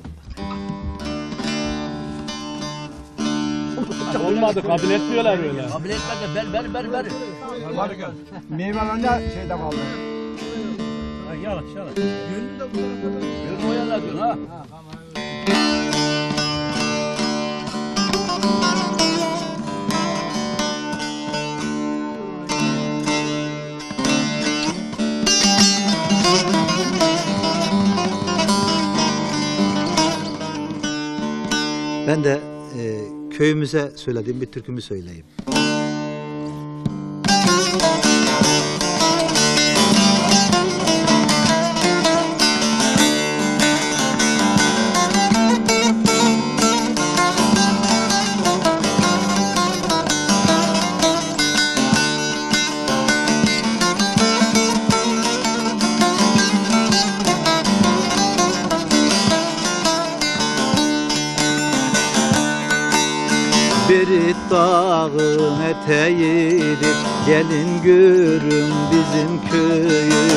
Olmadı, kabul etmiyorlar öyle. Kabul etmedi, ver. Meyvelerinde şeyde kaldı. Yavaş. Gönlü de bu tarafa da. Gönlü oyaladın ha. Ben de köyümüze söylediğim bir türkümü söyleyeyim. Berit dağın eteğidir, gelin görün bizim köyü.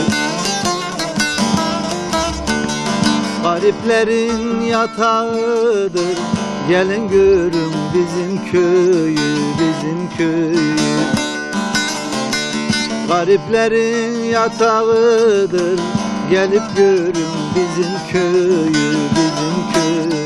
Gariplerin yatağıdır, gelin görün bizim köyü, bizim köyü. Gariplerin yatağıdır, gelip görün bizim köyü, bizim köyü.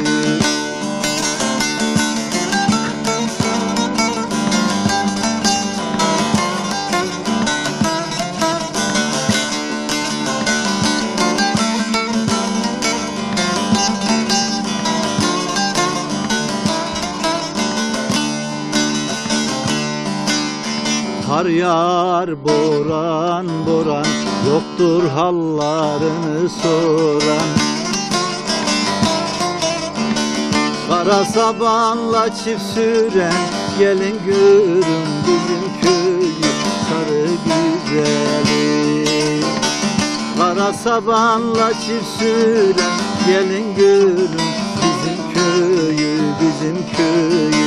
Kar yağar boran boran, yoktur hallarını soran. Kara sabanla çift süren, gelin görün bizim köyü sarı güzeli. Kara sabanla çift süren, gelin görün bizim köyü, bizim köyü.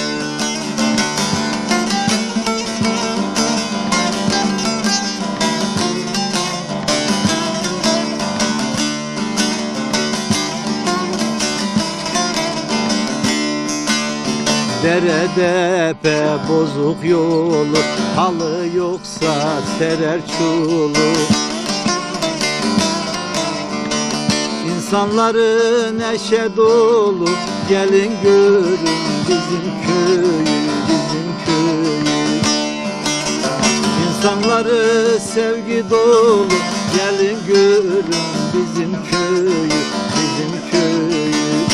Derede pe bozuk yolu, halı yoksa serer çulu. İnsanları neşe dolu, gelin görün bizim köyü, bizim köyü. İnsanları sevgi dolu, gelin görün bizim köyü, bizim köyü.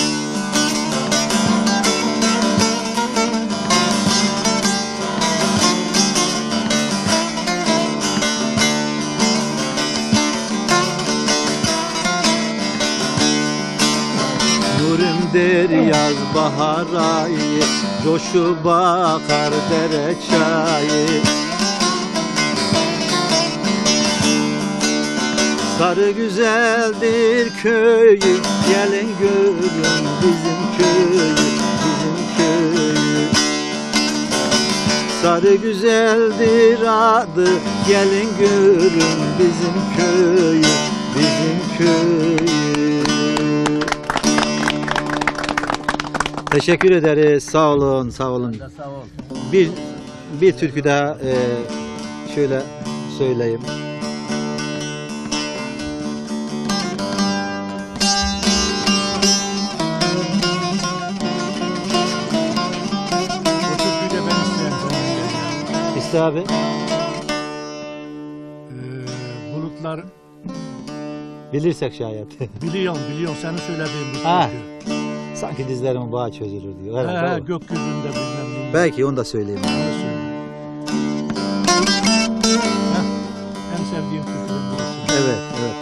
Der yaz bahar ayı, coşu bakar dere çayı. Sarı güzeldir köyü, gelin görün bizim köyü, bizim köyü. Sarı güzeldir adı, gelin görün bizim köyü, bizim köyü. Teşekkür ederiz. Sağ olun, sağ olun. Sağ ol. Bir türkü daha şöyle söyleyeyim. O türküyü de ben isterim senden. İste abi. Bulutlar Bilirsek şayet. biliyorum senin söylediğin bu Ha. türkü. Sanki dizlerimin bağı çözülür diyor. Herhalde o. Gökyüzünde bilmem ne. Belki onu da söyleyeyim. En sevdiğim türküden birisi. Evet, evet.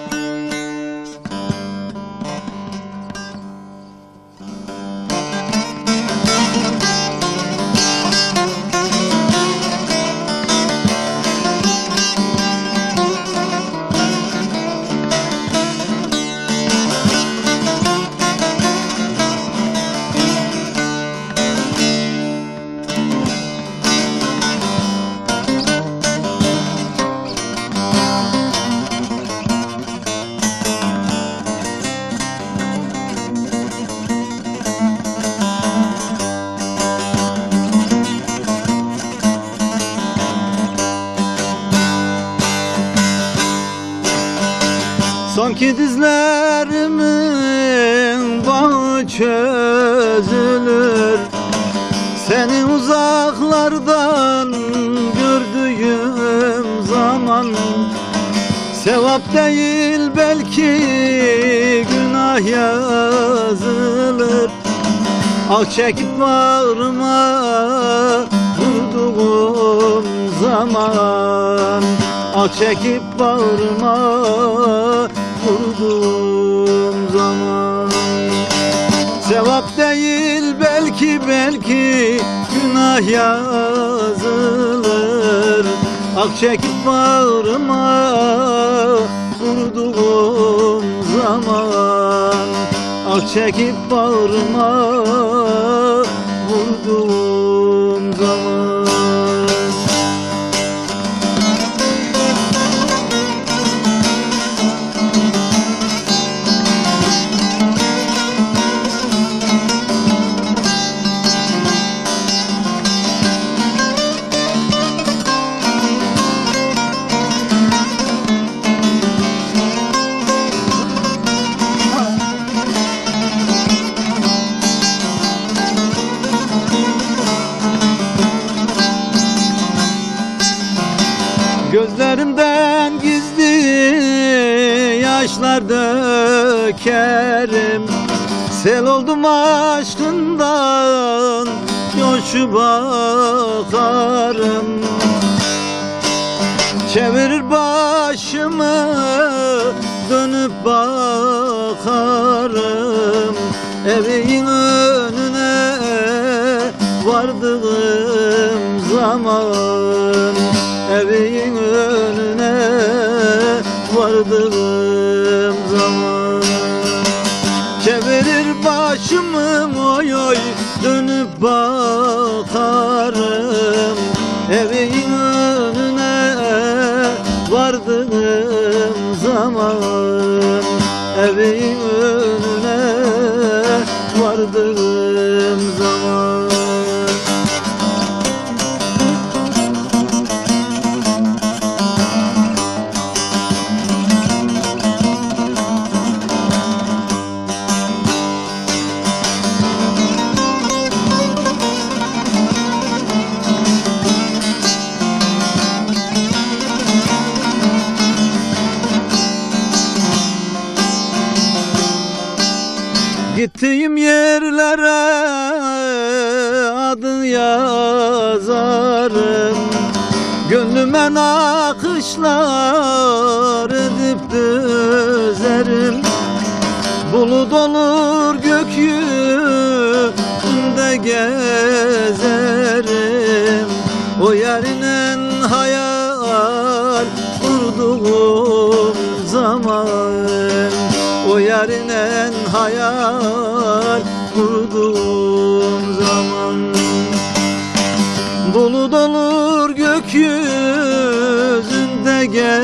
Sanki dizlerimin bağı çözülür, seni uzaklardan gördüğüm zaman. Sevap değil belki günah yazılır, ah çekip bağrıma vurduğum zaman. Ah çekip bağrıma vurduğum zaman. Sevap değil belki günah yazılır, ah çekip bağrıma vurduğum zaman. Ah çekip bağrıma vurduğum zaman. Gözlerimden gizli yaşlar dökerim, sel oldum aşkından coşup akarım. Çevirir başımı dönüp bakarım, evin önüne vardığım zaman. Evin önüne vardığım zaman. Çevirir başımı oy oy dönüp bakarım, evin önüne vardığım zaman. Evin önüne vardığım zaman. Gittiğim yerlere adın yazarım, gönlüme nakışlar edip düzerim. Bulut olur gökyüzünde gezerim, o yerinen hayal kurduğum zaman. O yarinen hayal kurduğum zaman. Bulut olur gökyüzünde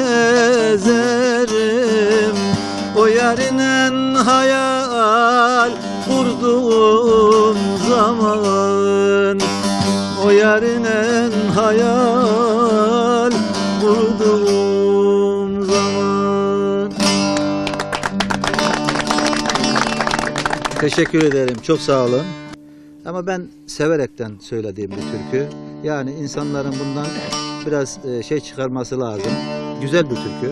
gezerim, o yarinen hayal kurduğum zaman. O yarinen hayal kurduğum zaman. Teşekkür ederim. Çok sağ olun. Ama ben severekten söylediğim bir türkü. Yani insanların bundan biraz şey çıkarması lazım. Güzel bir türkü.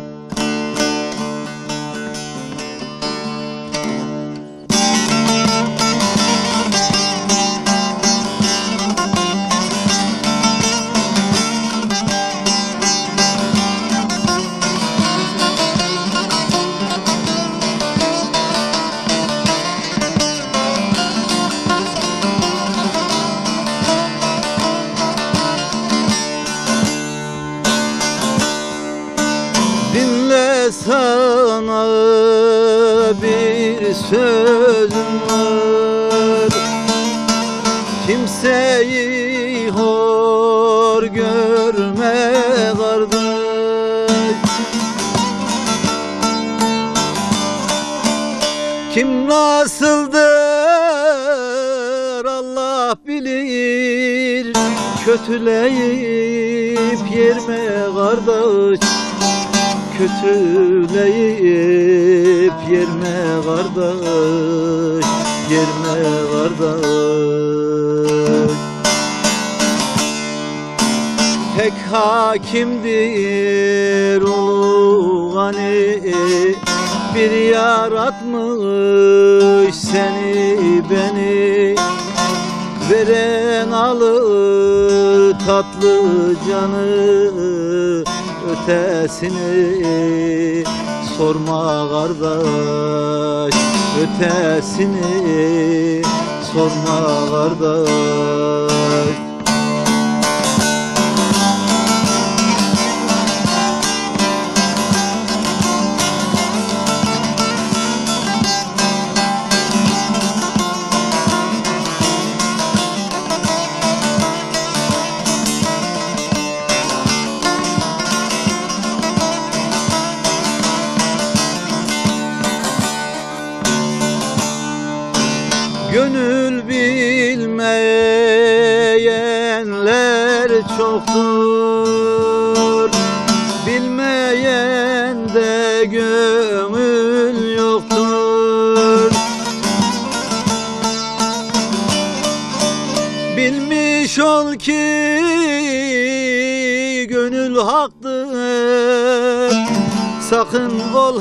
sözüm var. Kimseyi hor görme kardeş. Kim nasıldır Allah bilir, kötüleyip yerme kardeş. Kötüleyip yerme kardeş, yerme kardeş. Pek hakimdir ulu gani, bir yaratmış seni beni. Veren alır tatlı canı, ötesini sorma kardeş, ötesini sorma kardeş. Gönül bilmeyenler çoktur, bilmeyen de gönül yoktur. Bilmiş ol ki gönül haktır, sakın ol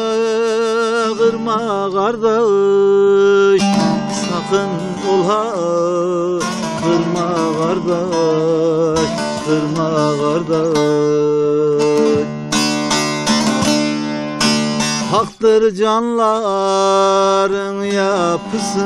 kırma kardeş. Sakın ol kırma kardeş, kırma kardeş. Haktır canların yapısı,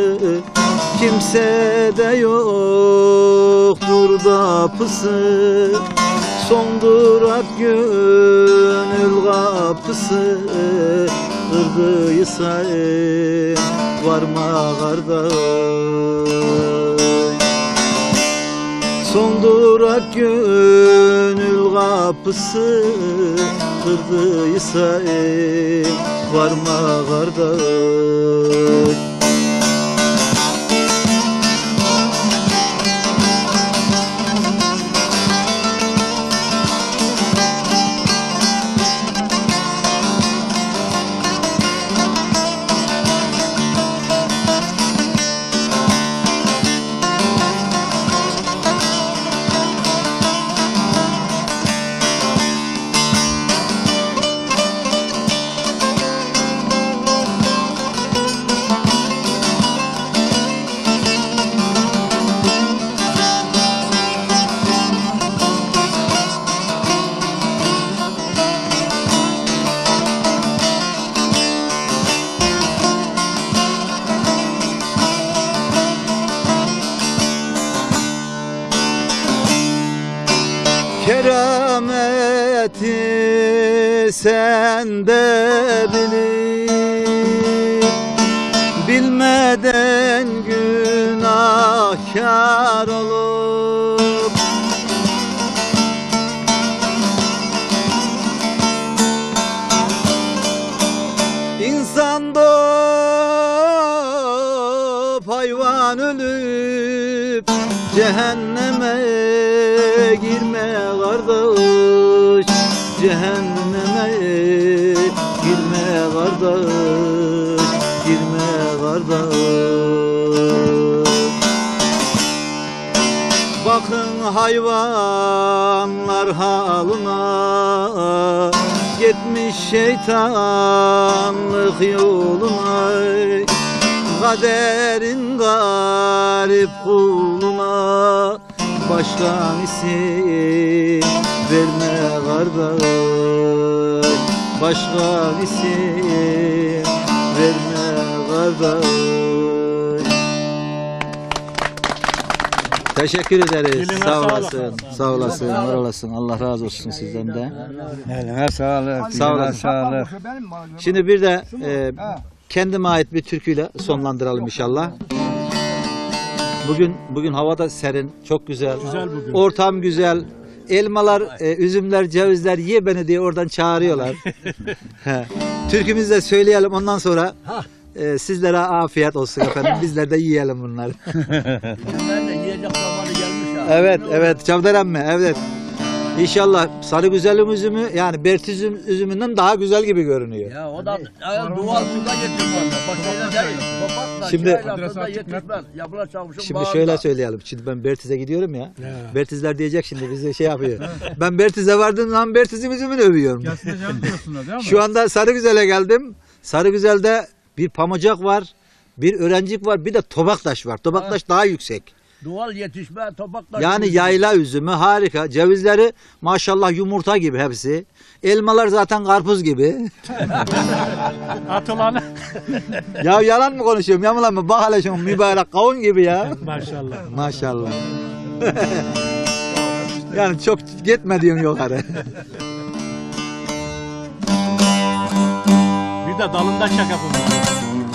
kimsede yoktur tapısı. Son durak gönül kapısı, kırdıysa varma kardeş. Son durak gönül kapısı, kırdıysa varma kardeş. Kerameti sen de bilir, bilmeden günahkar olup. İnsan doğup hayvan ölüp, cehenneme girme kardeş, cehenneme girme kardeş, girme kardeş. Bakın hayvanlar halına, gitmiş şeytanlık yoluna. Kaderin garip kuluna, başka isim verme kardeş, başka isim verme kardeş. Teşekkür ederiz. Sağ olasın. Sağ olasın. Var olasın. Allah razı olsun sizden de. Eline sağlık. Sağ olasın. Sağlık. Şimdi bir de kendime ait bir türküyle sonlandıralım inşallah. Bugün hava da serin, çok güzel. Güzel bugün. Ortam güzel. Elmalar, üzümler, cevizler ye beni diye oradan çağırıyorlar. He. Türkümüzü de söyleyelim ondan sonra sizlere afiyet olsun efendim. Bizler de yiyelim bunları. Ben de yiyecek zamanı gelmiş ya. Evet Çavdar emmi, evet. İnşallah Sarıgüzel'in üzümü yani Bertiz üzümünden daha güzel gibi görünüyor. Ya o da doğal suda yetişmez. Başka değil. Toprakla Şimdi- çayla yetişmez. Yapılan çalışım Şimdi bağında. şöyle söyleyelim. Şimdi ben Bertiz'e gidiyorum ya. Bertizler diyecek şimdi bize şey yapıyor. Ben Bertiz'e vardım lan Bertiz'in üzümünü övüyorum. Şu anda Sarıgüzel'e geldim. Sarıgüzel'de bir pamucak var, bir öğrencik var, bir de Tobaktaş var. Tobaktaş daha yüksek. Doğal yetişme toprakla. Yani yayla üzümü harika. Cevizleri maşallah yumurta gibi hepsi. Elmalar zaten karpuz gibi. Atılanı. Ya yalan mı konuşuyorum? Yalan mı? Bak hele şu mübarek kavun gibi ya. Maşallah. Maşallah. Yani çok gitme diyorsun yukarı. Bir de dalında şaka yapalım.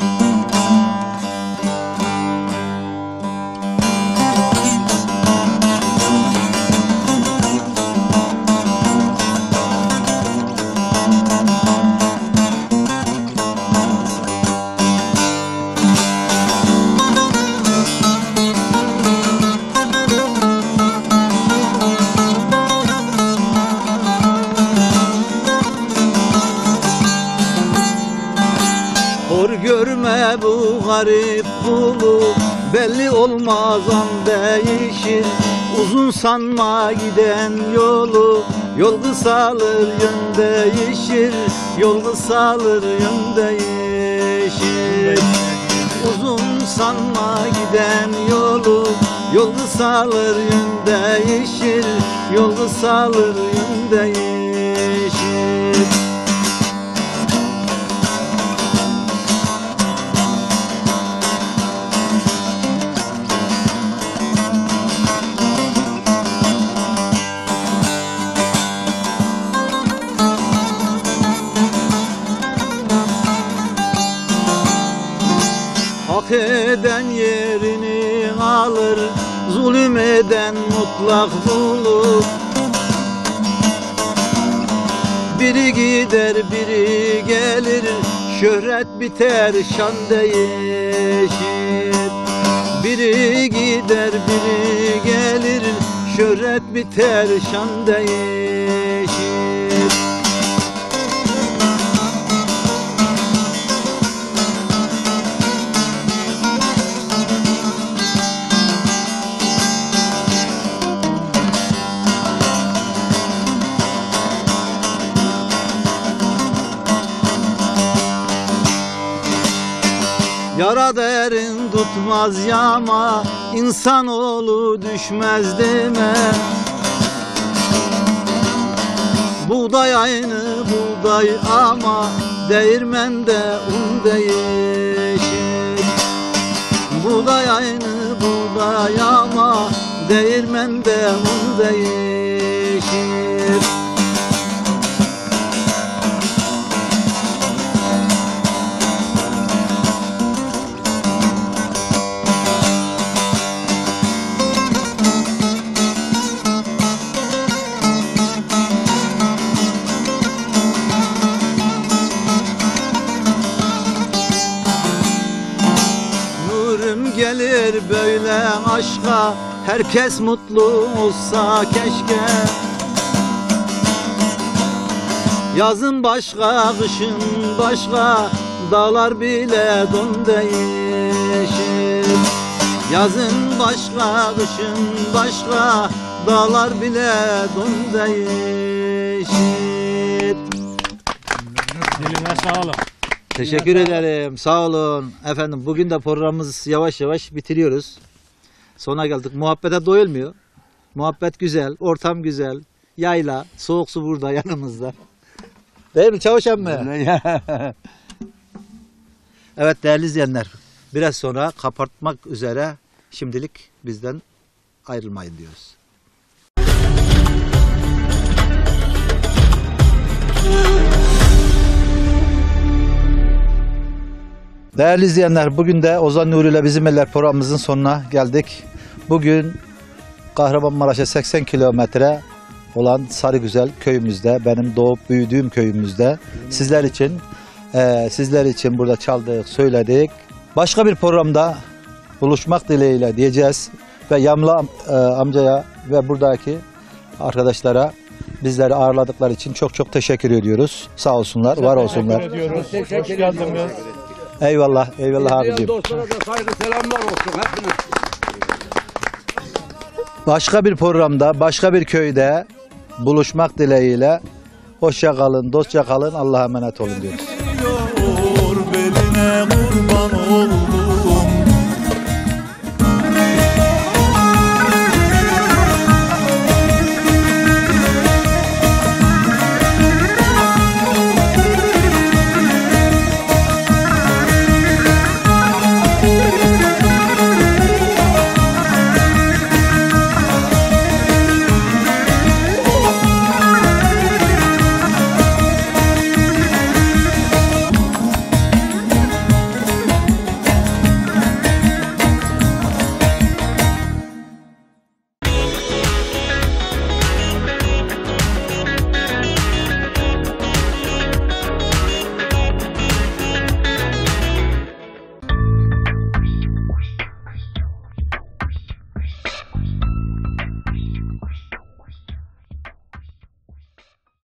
Hor görme bu garip kulu, belli olmaz an değişir. Uzun sanma giden yolu, yol kısalır yön değişir. Yol kısalır yön değişir. Uzun sanma giden yolu, yol kısalır yön değişir. Yol kısalır yön değişir. Hak eden yerini alır, zulüm eden mutlak bulur. Biri gider biri gelir, şöhret biter şan değişir. Biri gider biri gelir, şöhret biter şan değişir. Yara derin tutmaz yama, insanoğlu düşmez deme. Buğday aynı buğday ama değirmende un değişir. Buğday aynı buğday ama değirmende un değişir. Gelir böyle aşka, herkes mutlu olsa keşke. Yazın başka, kışın başka, dağlar bile don değişir. Yazın başka, kışın başka, dağlar bile don değişir. Eline sağlık. Teşekkür ederim. Sağ olun. Efendim bugün de programımızı yavaş yavaş bitiriyoruz. Sona geldik. Muhabbete doyulmuyor. Muhabbet güzel, ortam güzel. Yayla, soğuk su burada yanımızda. Değil mi Çavuş emmi? Evet değerli izleyenler. Biraz sonra kapatmak üzere şimdilik bizden ayrılmayın diyoruz. Değerli izleyenler, bugün de Ozan Nuri ile Bizim Eller programımızın sonuna geldik. Bugün Kahramanmaraş'a 80 kilometre olan Sarıgüzel köyümüzde, benim doğup büyüdüğüm köyümüzde sizler için burada çaldık, söyledik. Başka bir programda buluşmak dileğiyle diyeceğiz ve Yamla amcaya ve buradaki arkadaşlara bizleri ağırladıkları için çok çok teşekkür ediyoruz. Sağ olsunlar, var olsunlar. Hoş geldiniz. Eyvallah, eyvallah abicim. Dostlara da saygı selamlar olsun hepiniz. Başka bir programda, başka bir köyde buluşmak dileğiyle hoşça kalın, dostça kalın, Allah'a emanet olun diyoruz. Beline kurban ol